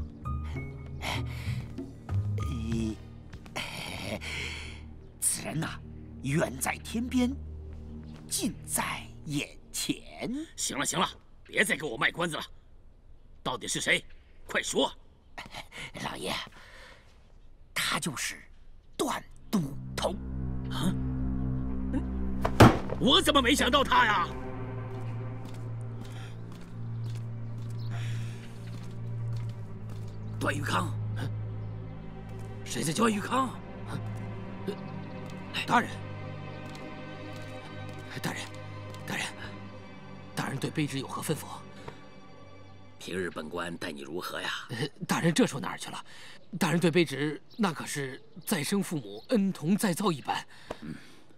呃，此人呐，远在天边，近在眼前。 行了行了，别再给我卖关子了，到底是谁？快说！ 老爷，他就是段都头。 啊？我怎么没想到他呀？段玉康，谁在叫玉康？ 大人，大人，大人，大人对卑职有何吩咐？ 平日本官待你如何呀？ 大人这说哪儿去了？大人对卑职那可是再生父母恩同再造一般。 嗯，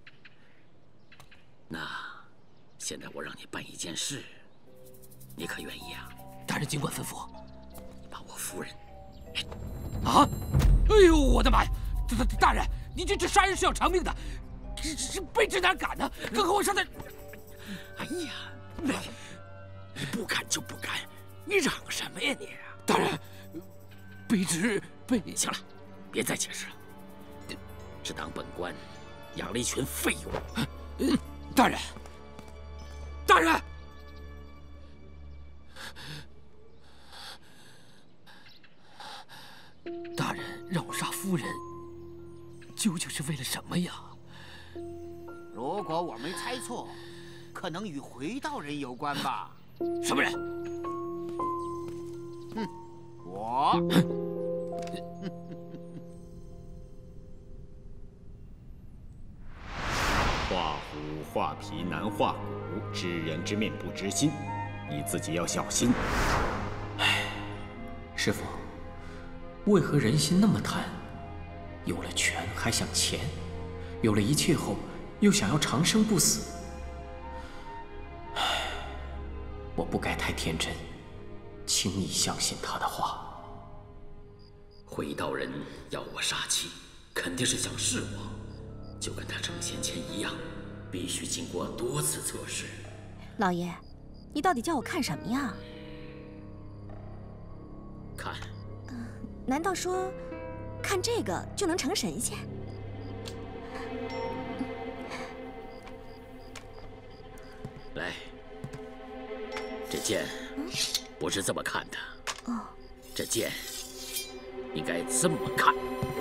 那现在我让你办一件事，你可愿意啊？ 大人尽管吩咐。 把我夫人。 啊！哎呦，我的妈呀！大大人，你这这杀人是要偿命的，这这卑职哪敢呢？更何况上的…… 哎呀，你你不敢就不敢，你嚷什么呀你？ 大人，卑职卑…… 行了，别再解释了，只当本官养了一群废物。 大人，大人。大人让我杀夫人， 究竟是为了什么呀？ 如果我没猜错，可能与回道人有关吧？ 什么人？ 哼，我。 画虎画皮难画骨，知人知面不知心，你自己要小心。 唉，师傅，为何人心那么贪？有了权还想钱，有了一切后又想要长生不死。唉，我不该太天真，轻易相信他的话。 回道人要我杀气，肯定是想试我，就跟他成先前一样，必须经过多次测试。 老爷，你到底叫我看什么呀？ 看， 嗯，难道说看这个就能成神仙？ 来，这剑不是这么看的。 哦， 这剑应该这么看。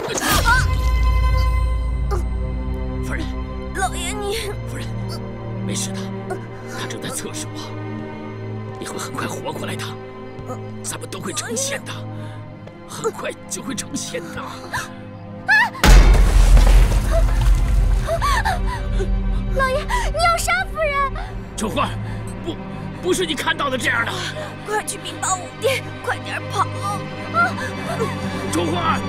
夫人， 老爷你…… 夫人，没事的，他正在测试我，你会很快活过来的，咱们都会成仙的，很快就会成仙的。 老爷，你要杀夫人！ 春花，不，不是你看到的这样的。 快去禀报武帝，快点跑！啊！ 春花。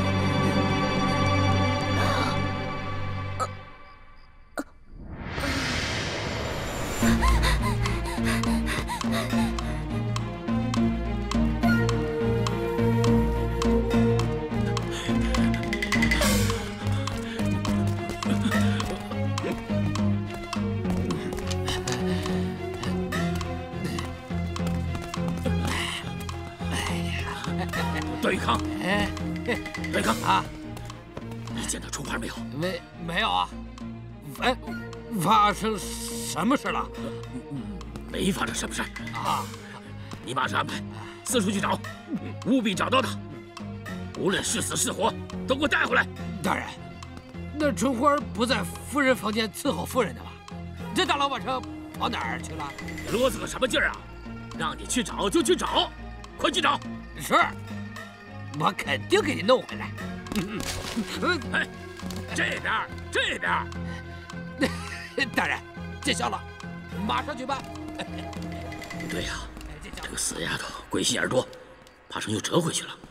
对抗，哎，对抗啊！你见到春花没有？ 没，没有啊。哎，发生什么事了？ 没发生什么事啊！ 你马上安排四处去找，务必找到他，无论是死是活，都给我带回来。 大人，那春花不在夫人房间伺候夫人的吗？这大老晚上跑哪儿去了？ 你啰嗦个什么劲儿啊？让你去找就去找，快去找！ 是。我肯定给你弄回来。 哎，这边，这边。 大人，见笑了，马上去办。 不对呀，这个死丫头鬼心眼多，怕成又折回去了。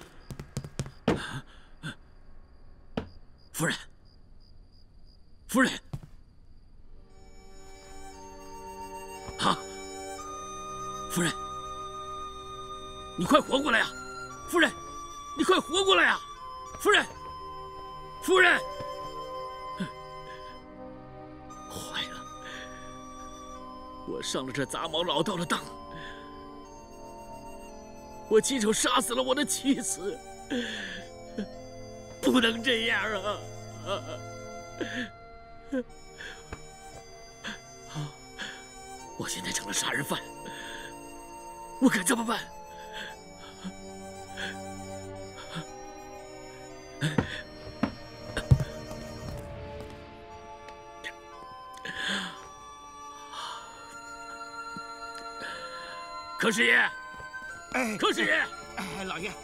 夫人，夫人，啊，夫人，你快活过来呀，夫人！你快活过来呀，夫人！夫人！坏了，我上了这杂毛老道的当，我亲手杀死了我的妻子，不能这样啊！我现在成了杀人犯，我该怎么办？柯师爷， 哎， 柯师爷， 哎，老爷，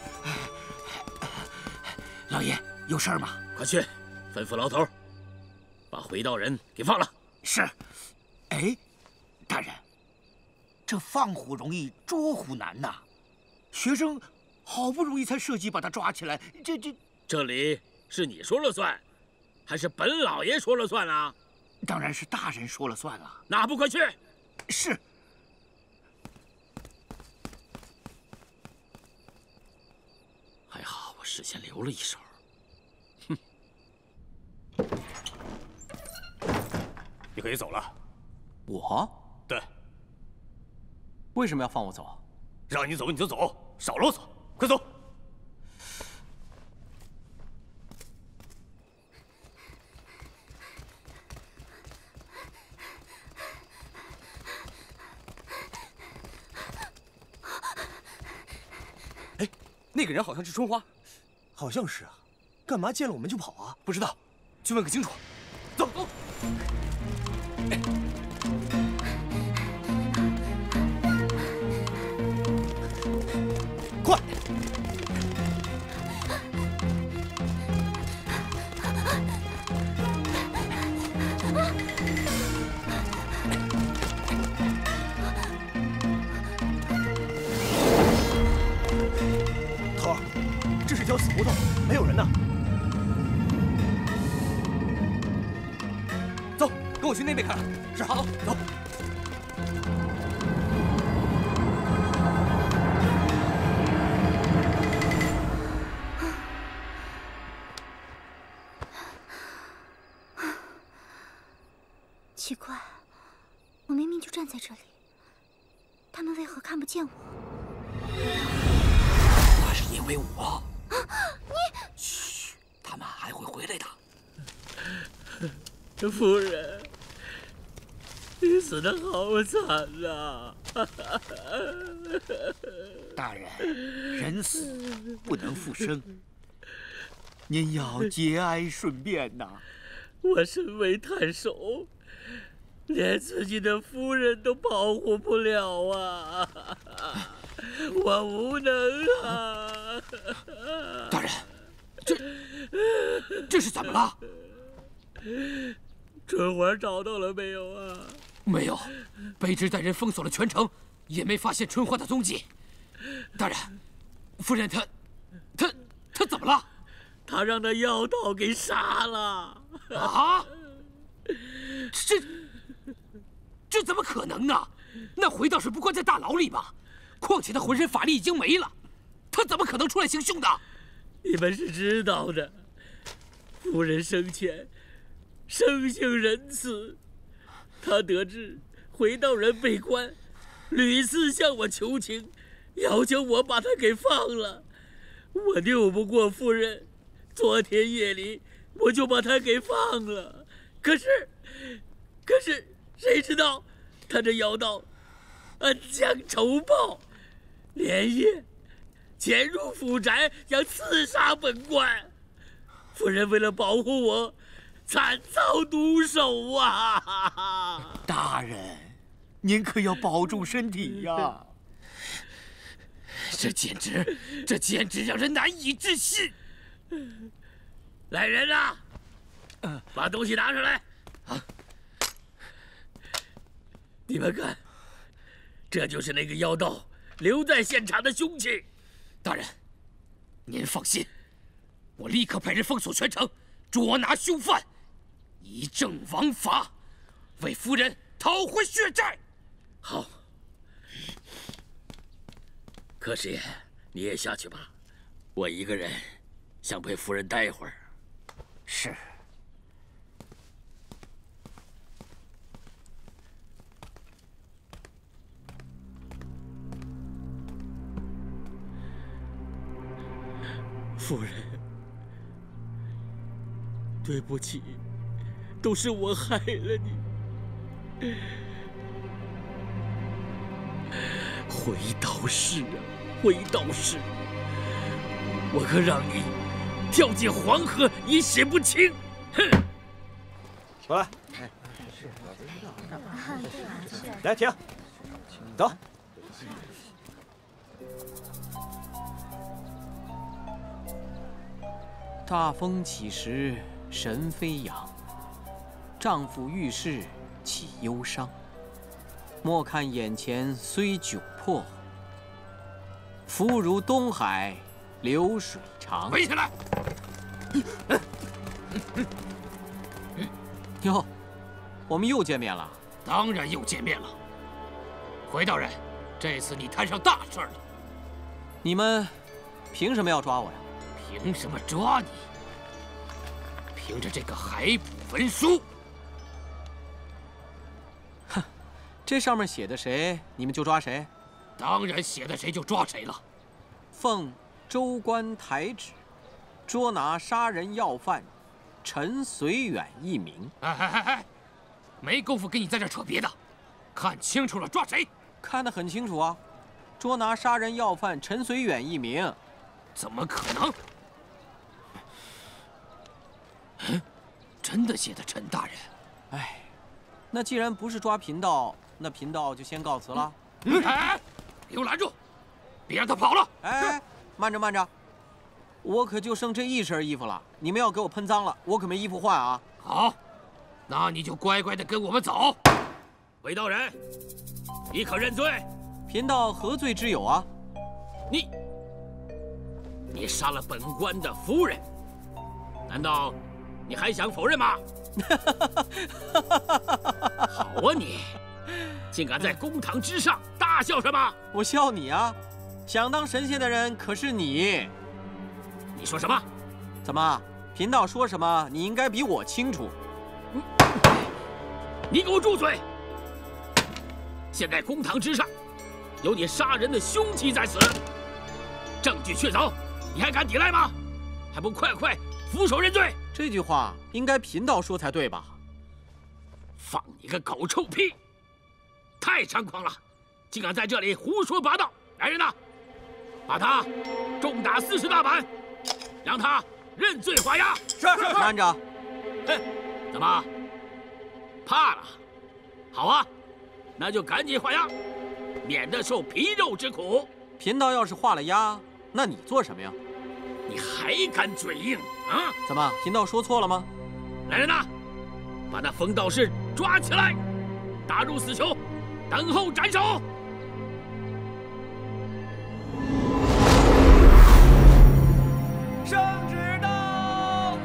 老爷有事儿吗？ 快去吩咐牢头，把回道人给放了。 是。哎，大人，这放虎容易捉虎难呐，学生好不容易才设计把他抓起来，这这这里是你说了算，还是本老爷说了算啊？ 当然是大人说了算了。 那还不快去？ 是。 还好我事先留了一手。 哼，你可以走了。 我？ 对。 为什么要放我走？ 让你走你就走，少啰嗦，快走。 那个人好像是春花，好像是啊，干嘛见了我们就跑啊？不知道。 去问个清楚。走走。快！ 头儿，这是条死胡同，没有人呢。走，跟我去那边看看。是，好，走。 奇怪，我明明就站在这里，他们为何看不见我？ 那是因为我。 你， 嘘，他们还会回来的。 夫人，你死得好惨呐！ 大人，人死不能复生，您要节哀顺变呐。 我身为太守，连自己的夫人都保护不了啊！我无能啊！ 大人，这这是怎么了？ 春花找到了没有啊？ 没有，卑职带人封锁了全城，也没发现春花的踪迹。大人，夫人她，她，她怎么了？ 他让那妖道给杀了。 啊！这这怎么可能呢？那回道士不关在大牢里吗？况且他浑身法力已经没了，他怎么可能出来行凶的？ 你们是知道的，夫人生前生性仁慈，她得知回道人被关，屡次向我求情，要求我把他给放了。我拗不过夫人，昨天夜里我就把他给放了。可是，可是谁知道他这妖道恩将仇报，连夜潜入府宅，想刺杀本官。夫人为了保护我，惨遭毒手啊！ 大人，您可要保重身体呀！ 这简直，这简直让人难以置信！ 来人呐，把东西拿出来！啊！你们看，这就是那个妖道留在现场的凶器。 大人，您放心，我立刻派人封锁全城，捉拿凶犯，以正王法，为夫人讨回血债。 好。柯师爷，你也下去吧，我一个人想陪夫人待会儿。 是。 夫人，对不起，都是我害了你。回道士啊，回道士，我可让你跳进黄河也洗不清！哼！ 过来，来停，走。 大风起时神飞扬，丈夫遇事起忧伤。莫看眼前虽窘迫，福如东海流水长。 围起来！ 哟，我们又见面了。 当然又见面了。回道人，这次你摊上大事了。 你们凭什么要抓我呀？ 凭什么抓你？凭着这个海捕文书。 哼，这上面写的谁，你们就抓谁？ 当然写的谁就抓谁了。 奉州官台旨，捉拿杀人要犯陈随远一名。 哎哎哎哎，没工夫跟你在这扯别的，看清楚了抓谁？ 看得很清楚啊，捉拿杀人要犯陈随远一名。 怎么可能？ 真的谢了陈大人。 哎，那既然不是抓贫道，那贫道就先告辞了。 嗯，哎，给我拦住，别让他跑了！ 哎，慢着慢着，我可就剩这一身衣服了，你们要给我喷脏了，我可没衣服换啊。 好，那你就乖乖的跟我们走。韦道人，你可认罪？ 贫道何罪之有啊？ 你，你杀了本官的夫人，难道你还想否认吗？好啊你！竟敢在公堂之上大笑什么？ 我笑你啊！想当神仙的人可是你。 你说什么？ 怎么？贫道说什么，你应该比我清楚。 你给我住嘴！现在公堂之上，有你杀人的凶器在此，证据确凿，你还敢抵赖吗？还不快快俯首认罪！ 这句话应该贫道说才对吧？ 放你个狗臭屁！太猖狂了，竟敢在这里胡说八道！来人呐，把他重打四十大板，让他认罪画押。 是是是。慢着， 哼，怎么怕了？好啊，那就赶紧画押，免得受皮肉之苦。 贫道要是画了押，那你做什么呀？ 你还敢嘴硬啊？ 怎么，贫道说错了吗？ 来人呐，把那冯道士抓起来，打入死囚，等候斩首。 圣旨到！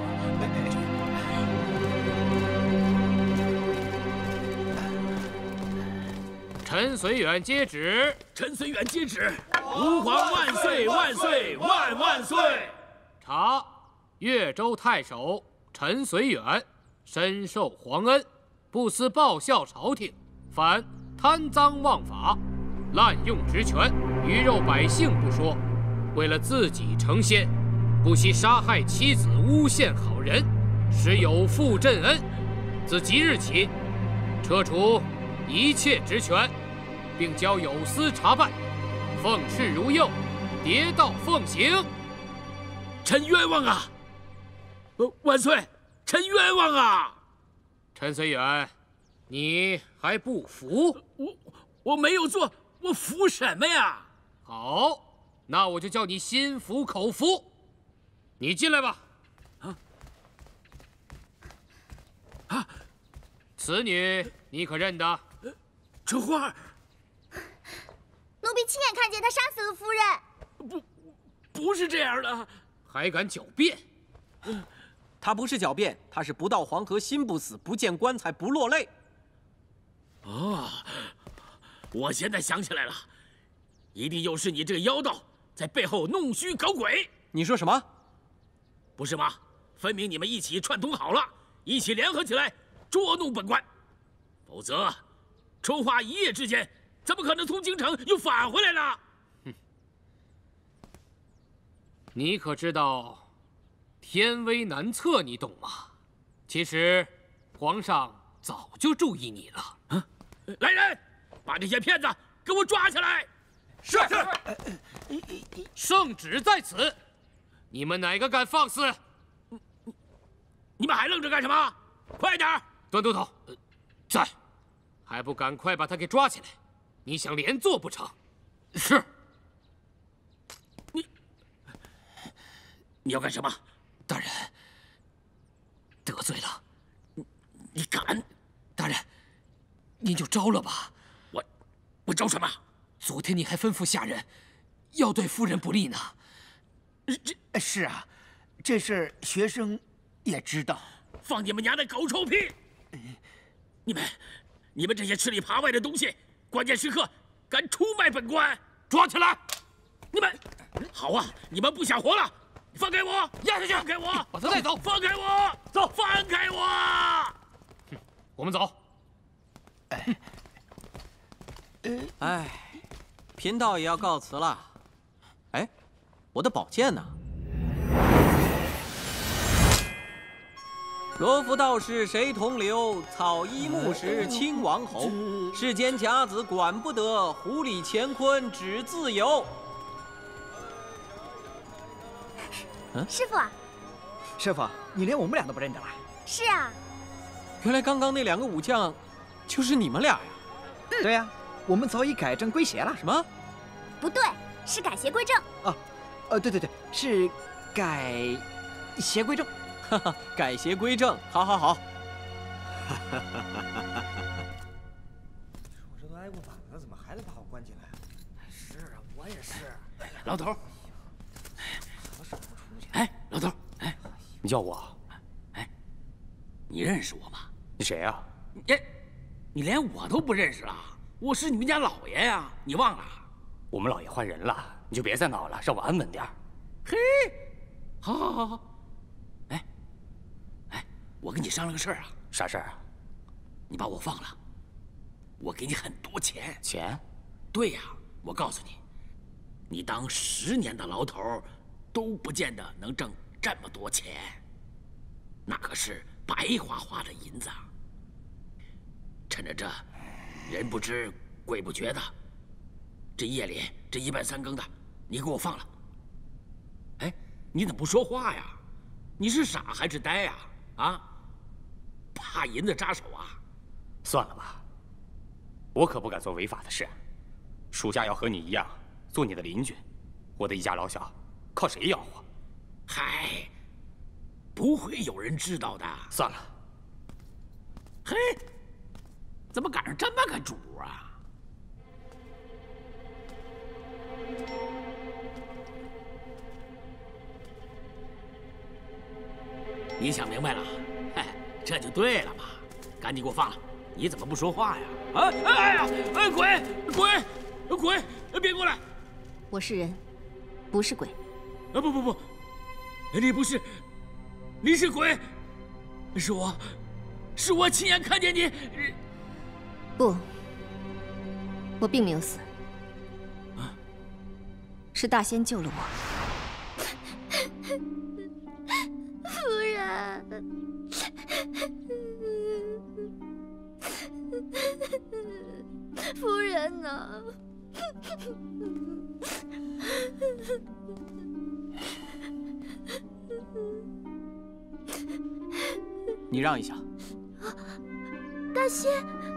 陈随远接旨，陈随远接旨，吾皇万岁万岁万万岁！查，越州太守陈随远深受皇恩，不思报效朝廷，反贪赃枉法，滥用职权，鱼肉百姓不说，为了自己成仙，不惜杀害妻子，诬陷好人，使有负朕恩。自即日起，撤除一切职权，并交有司查办，奉事如右，迭道奉行。臣冤枉啊！呃，万岁！臣冤枉啊！陈随远，你还不服？我我没有做，我服什么呀？好，那我就叫你心服口服。你进来吧。啊啊！此女你可认得？春花。 奴婢亲眼看见他杀死了夫人。 不，不是这样的，还敢狡辩？ 他不是狡辩，他是不到黄河心不死，不见棺材不落泪。 啊！我现在想起来了，一定又是你这个妖道在背后弄虚搞鬼。 你说什么？ 不是吗？分明你们一起串通好了，一起联合起来捉弄本官，否则春花一夜之间怎么可能从京城又返回来呢？哼！你可知道天威难测，你懂吗？其实皇上早就注意你了。啊！来人，把这些骗子给我抓起来！是是。圣旨在此，你们哪个敢放肆？你们还愣着干什么？快点！段都头，在，还不赶快把他给抓起来！你想连坐不成？是。你你要干什么？大人，得罪了，你你敢？大人，您就招了吧。我我招什么？昨天你还吩咐下人，要对夫人不利呢。 这是啊，这事学生也知道。 放你们娘的狗臭屁！你们你们这些吃里扒外的东西，关键时刻敢出卖本官，抓起来！你们好啊！你们不想活了？放开我！压下去！放开我！把他带走！放开我！走！放开我！我们走。 哎，贫道也要告辞了。哎，我的宝剑呢？罗浮道士谁同流？草衣木石亲王侯。世间甲子管不得，狐狸乾坤只自由。 嗯，师傅啊， 师傅，你连我们俩都不认得了？ 是啊。 原来刚刚那两个武将，就是你们俩呀？ 对呀，我们早已改正归邪了。 什么？ 不对，是改邪归正。 哦，呃，对对对，是改邪归正。 哈哈，改邪归正，好好好。 我这都挨过板了，怎么还得把我关进来？是啊，我也是。 老头，哎，老头，哎， 你叫我？ 哎，你认识我吗？ 你谁呀？ 哎，你连我都不认识了？我是你们家老爷呀，你忘了？ 我们老爷换人了，你就别再闹了，让我安稳点。 嘿，好，好，好，好。哎，哎，我跟你商量个事儿啊。 啥事儿啊？ 你把我放了，我给你很多钱。 钱？ 对呀，我告诉你，你当十年的牢头，都不见得能挣这么多钱，那可是白花花的银子。趁着这人不知鬼不觉的，这夜里这一半三更的，你给我放了。哎，你怎么不说话呀？你是傻还是呆呀？啊？怕银子扎手啊？ 算了吧，我可不敢做违法的事。属下要和你一样做你的邻居，我的一家老小靠谁养活？ 嗨，不会有人知道的。 算了。 嘿，怎么赶上这么个主啊？你想明白了？嘿，这就对了嘛！赶紧给我放了！你怎么不说话呀？啊！哎呀！哎，鬼鬼鬼！别过来！ 我是人，不是鬼。 啊不不不，你不是，你是鬼，是我，是我亲眼看见你。 不，我并没有死。 啊！ 是大仙救了我。 夫人，夫人呢？ 你让一下。 大仙。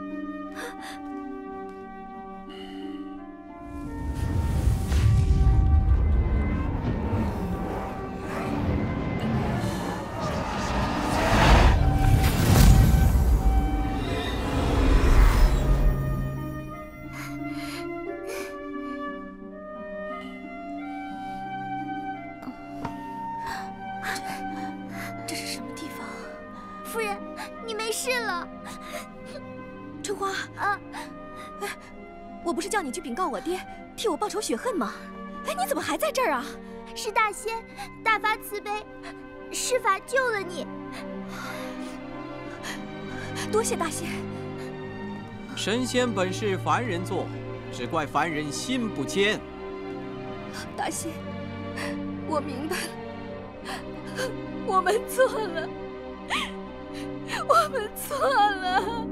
叫你去禀告我爹，替我报仇雪恨吗？哎，你怎么还在这儿啊？ 是大仙大发慈悲，施法救了你。 多谢大仙。 神仙本是凡人做，只怪凡人心不坚。 大仙，我明白了，我们错了，我们错了。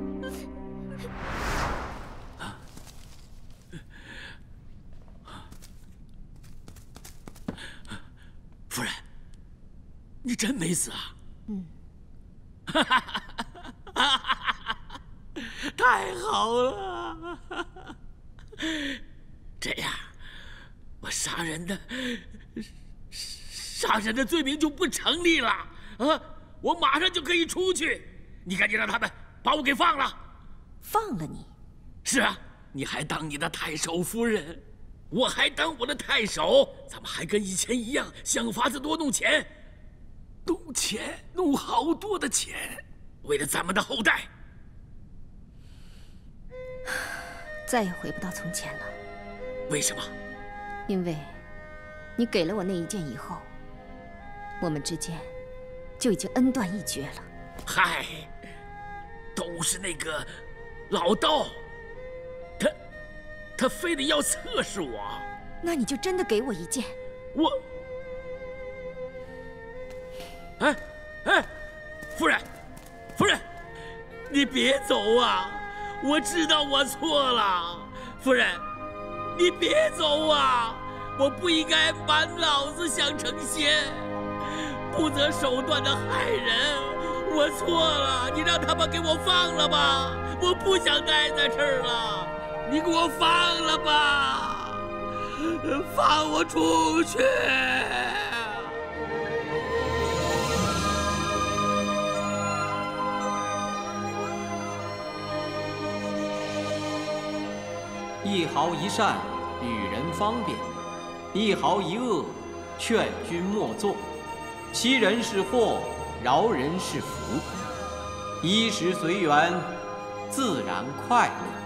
夫人，你真没死啊？ 嗯。 太好了！这样，我杀人的杀人的罪名就不成立了啊！我马上就可以出去。你赶紧让他们把我给放了。 放了你？ 是啊，你还当你的太守夫人。我还当我的太守，咱们还跟以前一样，想法子多弄钱，弄钱，弄好多的钱，为了咱们的后代。 再也回不到从前了。 为什么？ 因为，你给了我那一剑以后，我们之间就已经恩断义绝了。 嗨，都是那个老道。他他非得要测试我， 那你就真的给我一剑。 我，哎哎，夫人，夫人，你别走啊！我知道我错了，夫人，你别走啊！我不应该把老子想成仙，不择手段的害人， 我错了，你让他们给我放了吧，我不想待在这儿了，你给我放了吧，放我出去。 一毫一善，与人方便；一毫一恶，劝君莫做。欺人是祸，饶人是福。衣食随缘，自然快乐。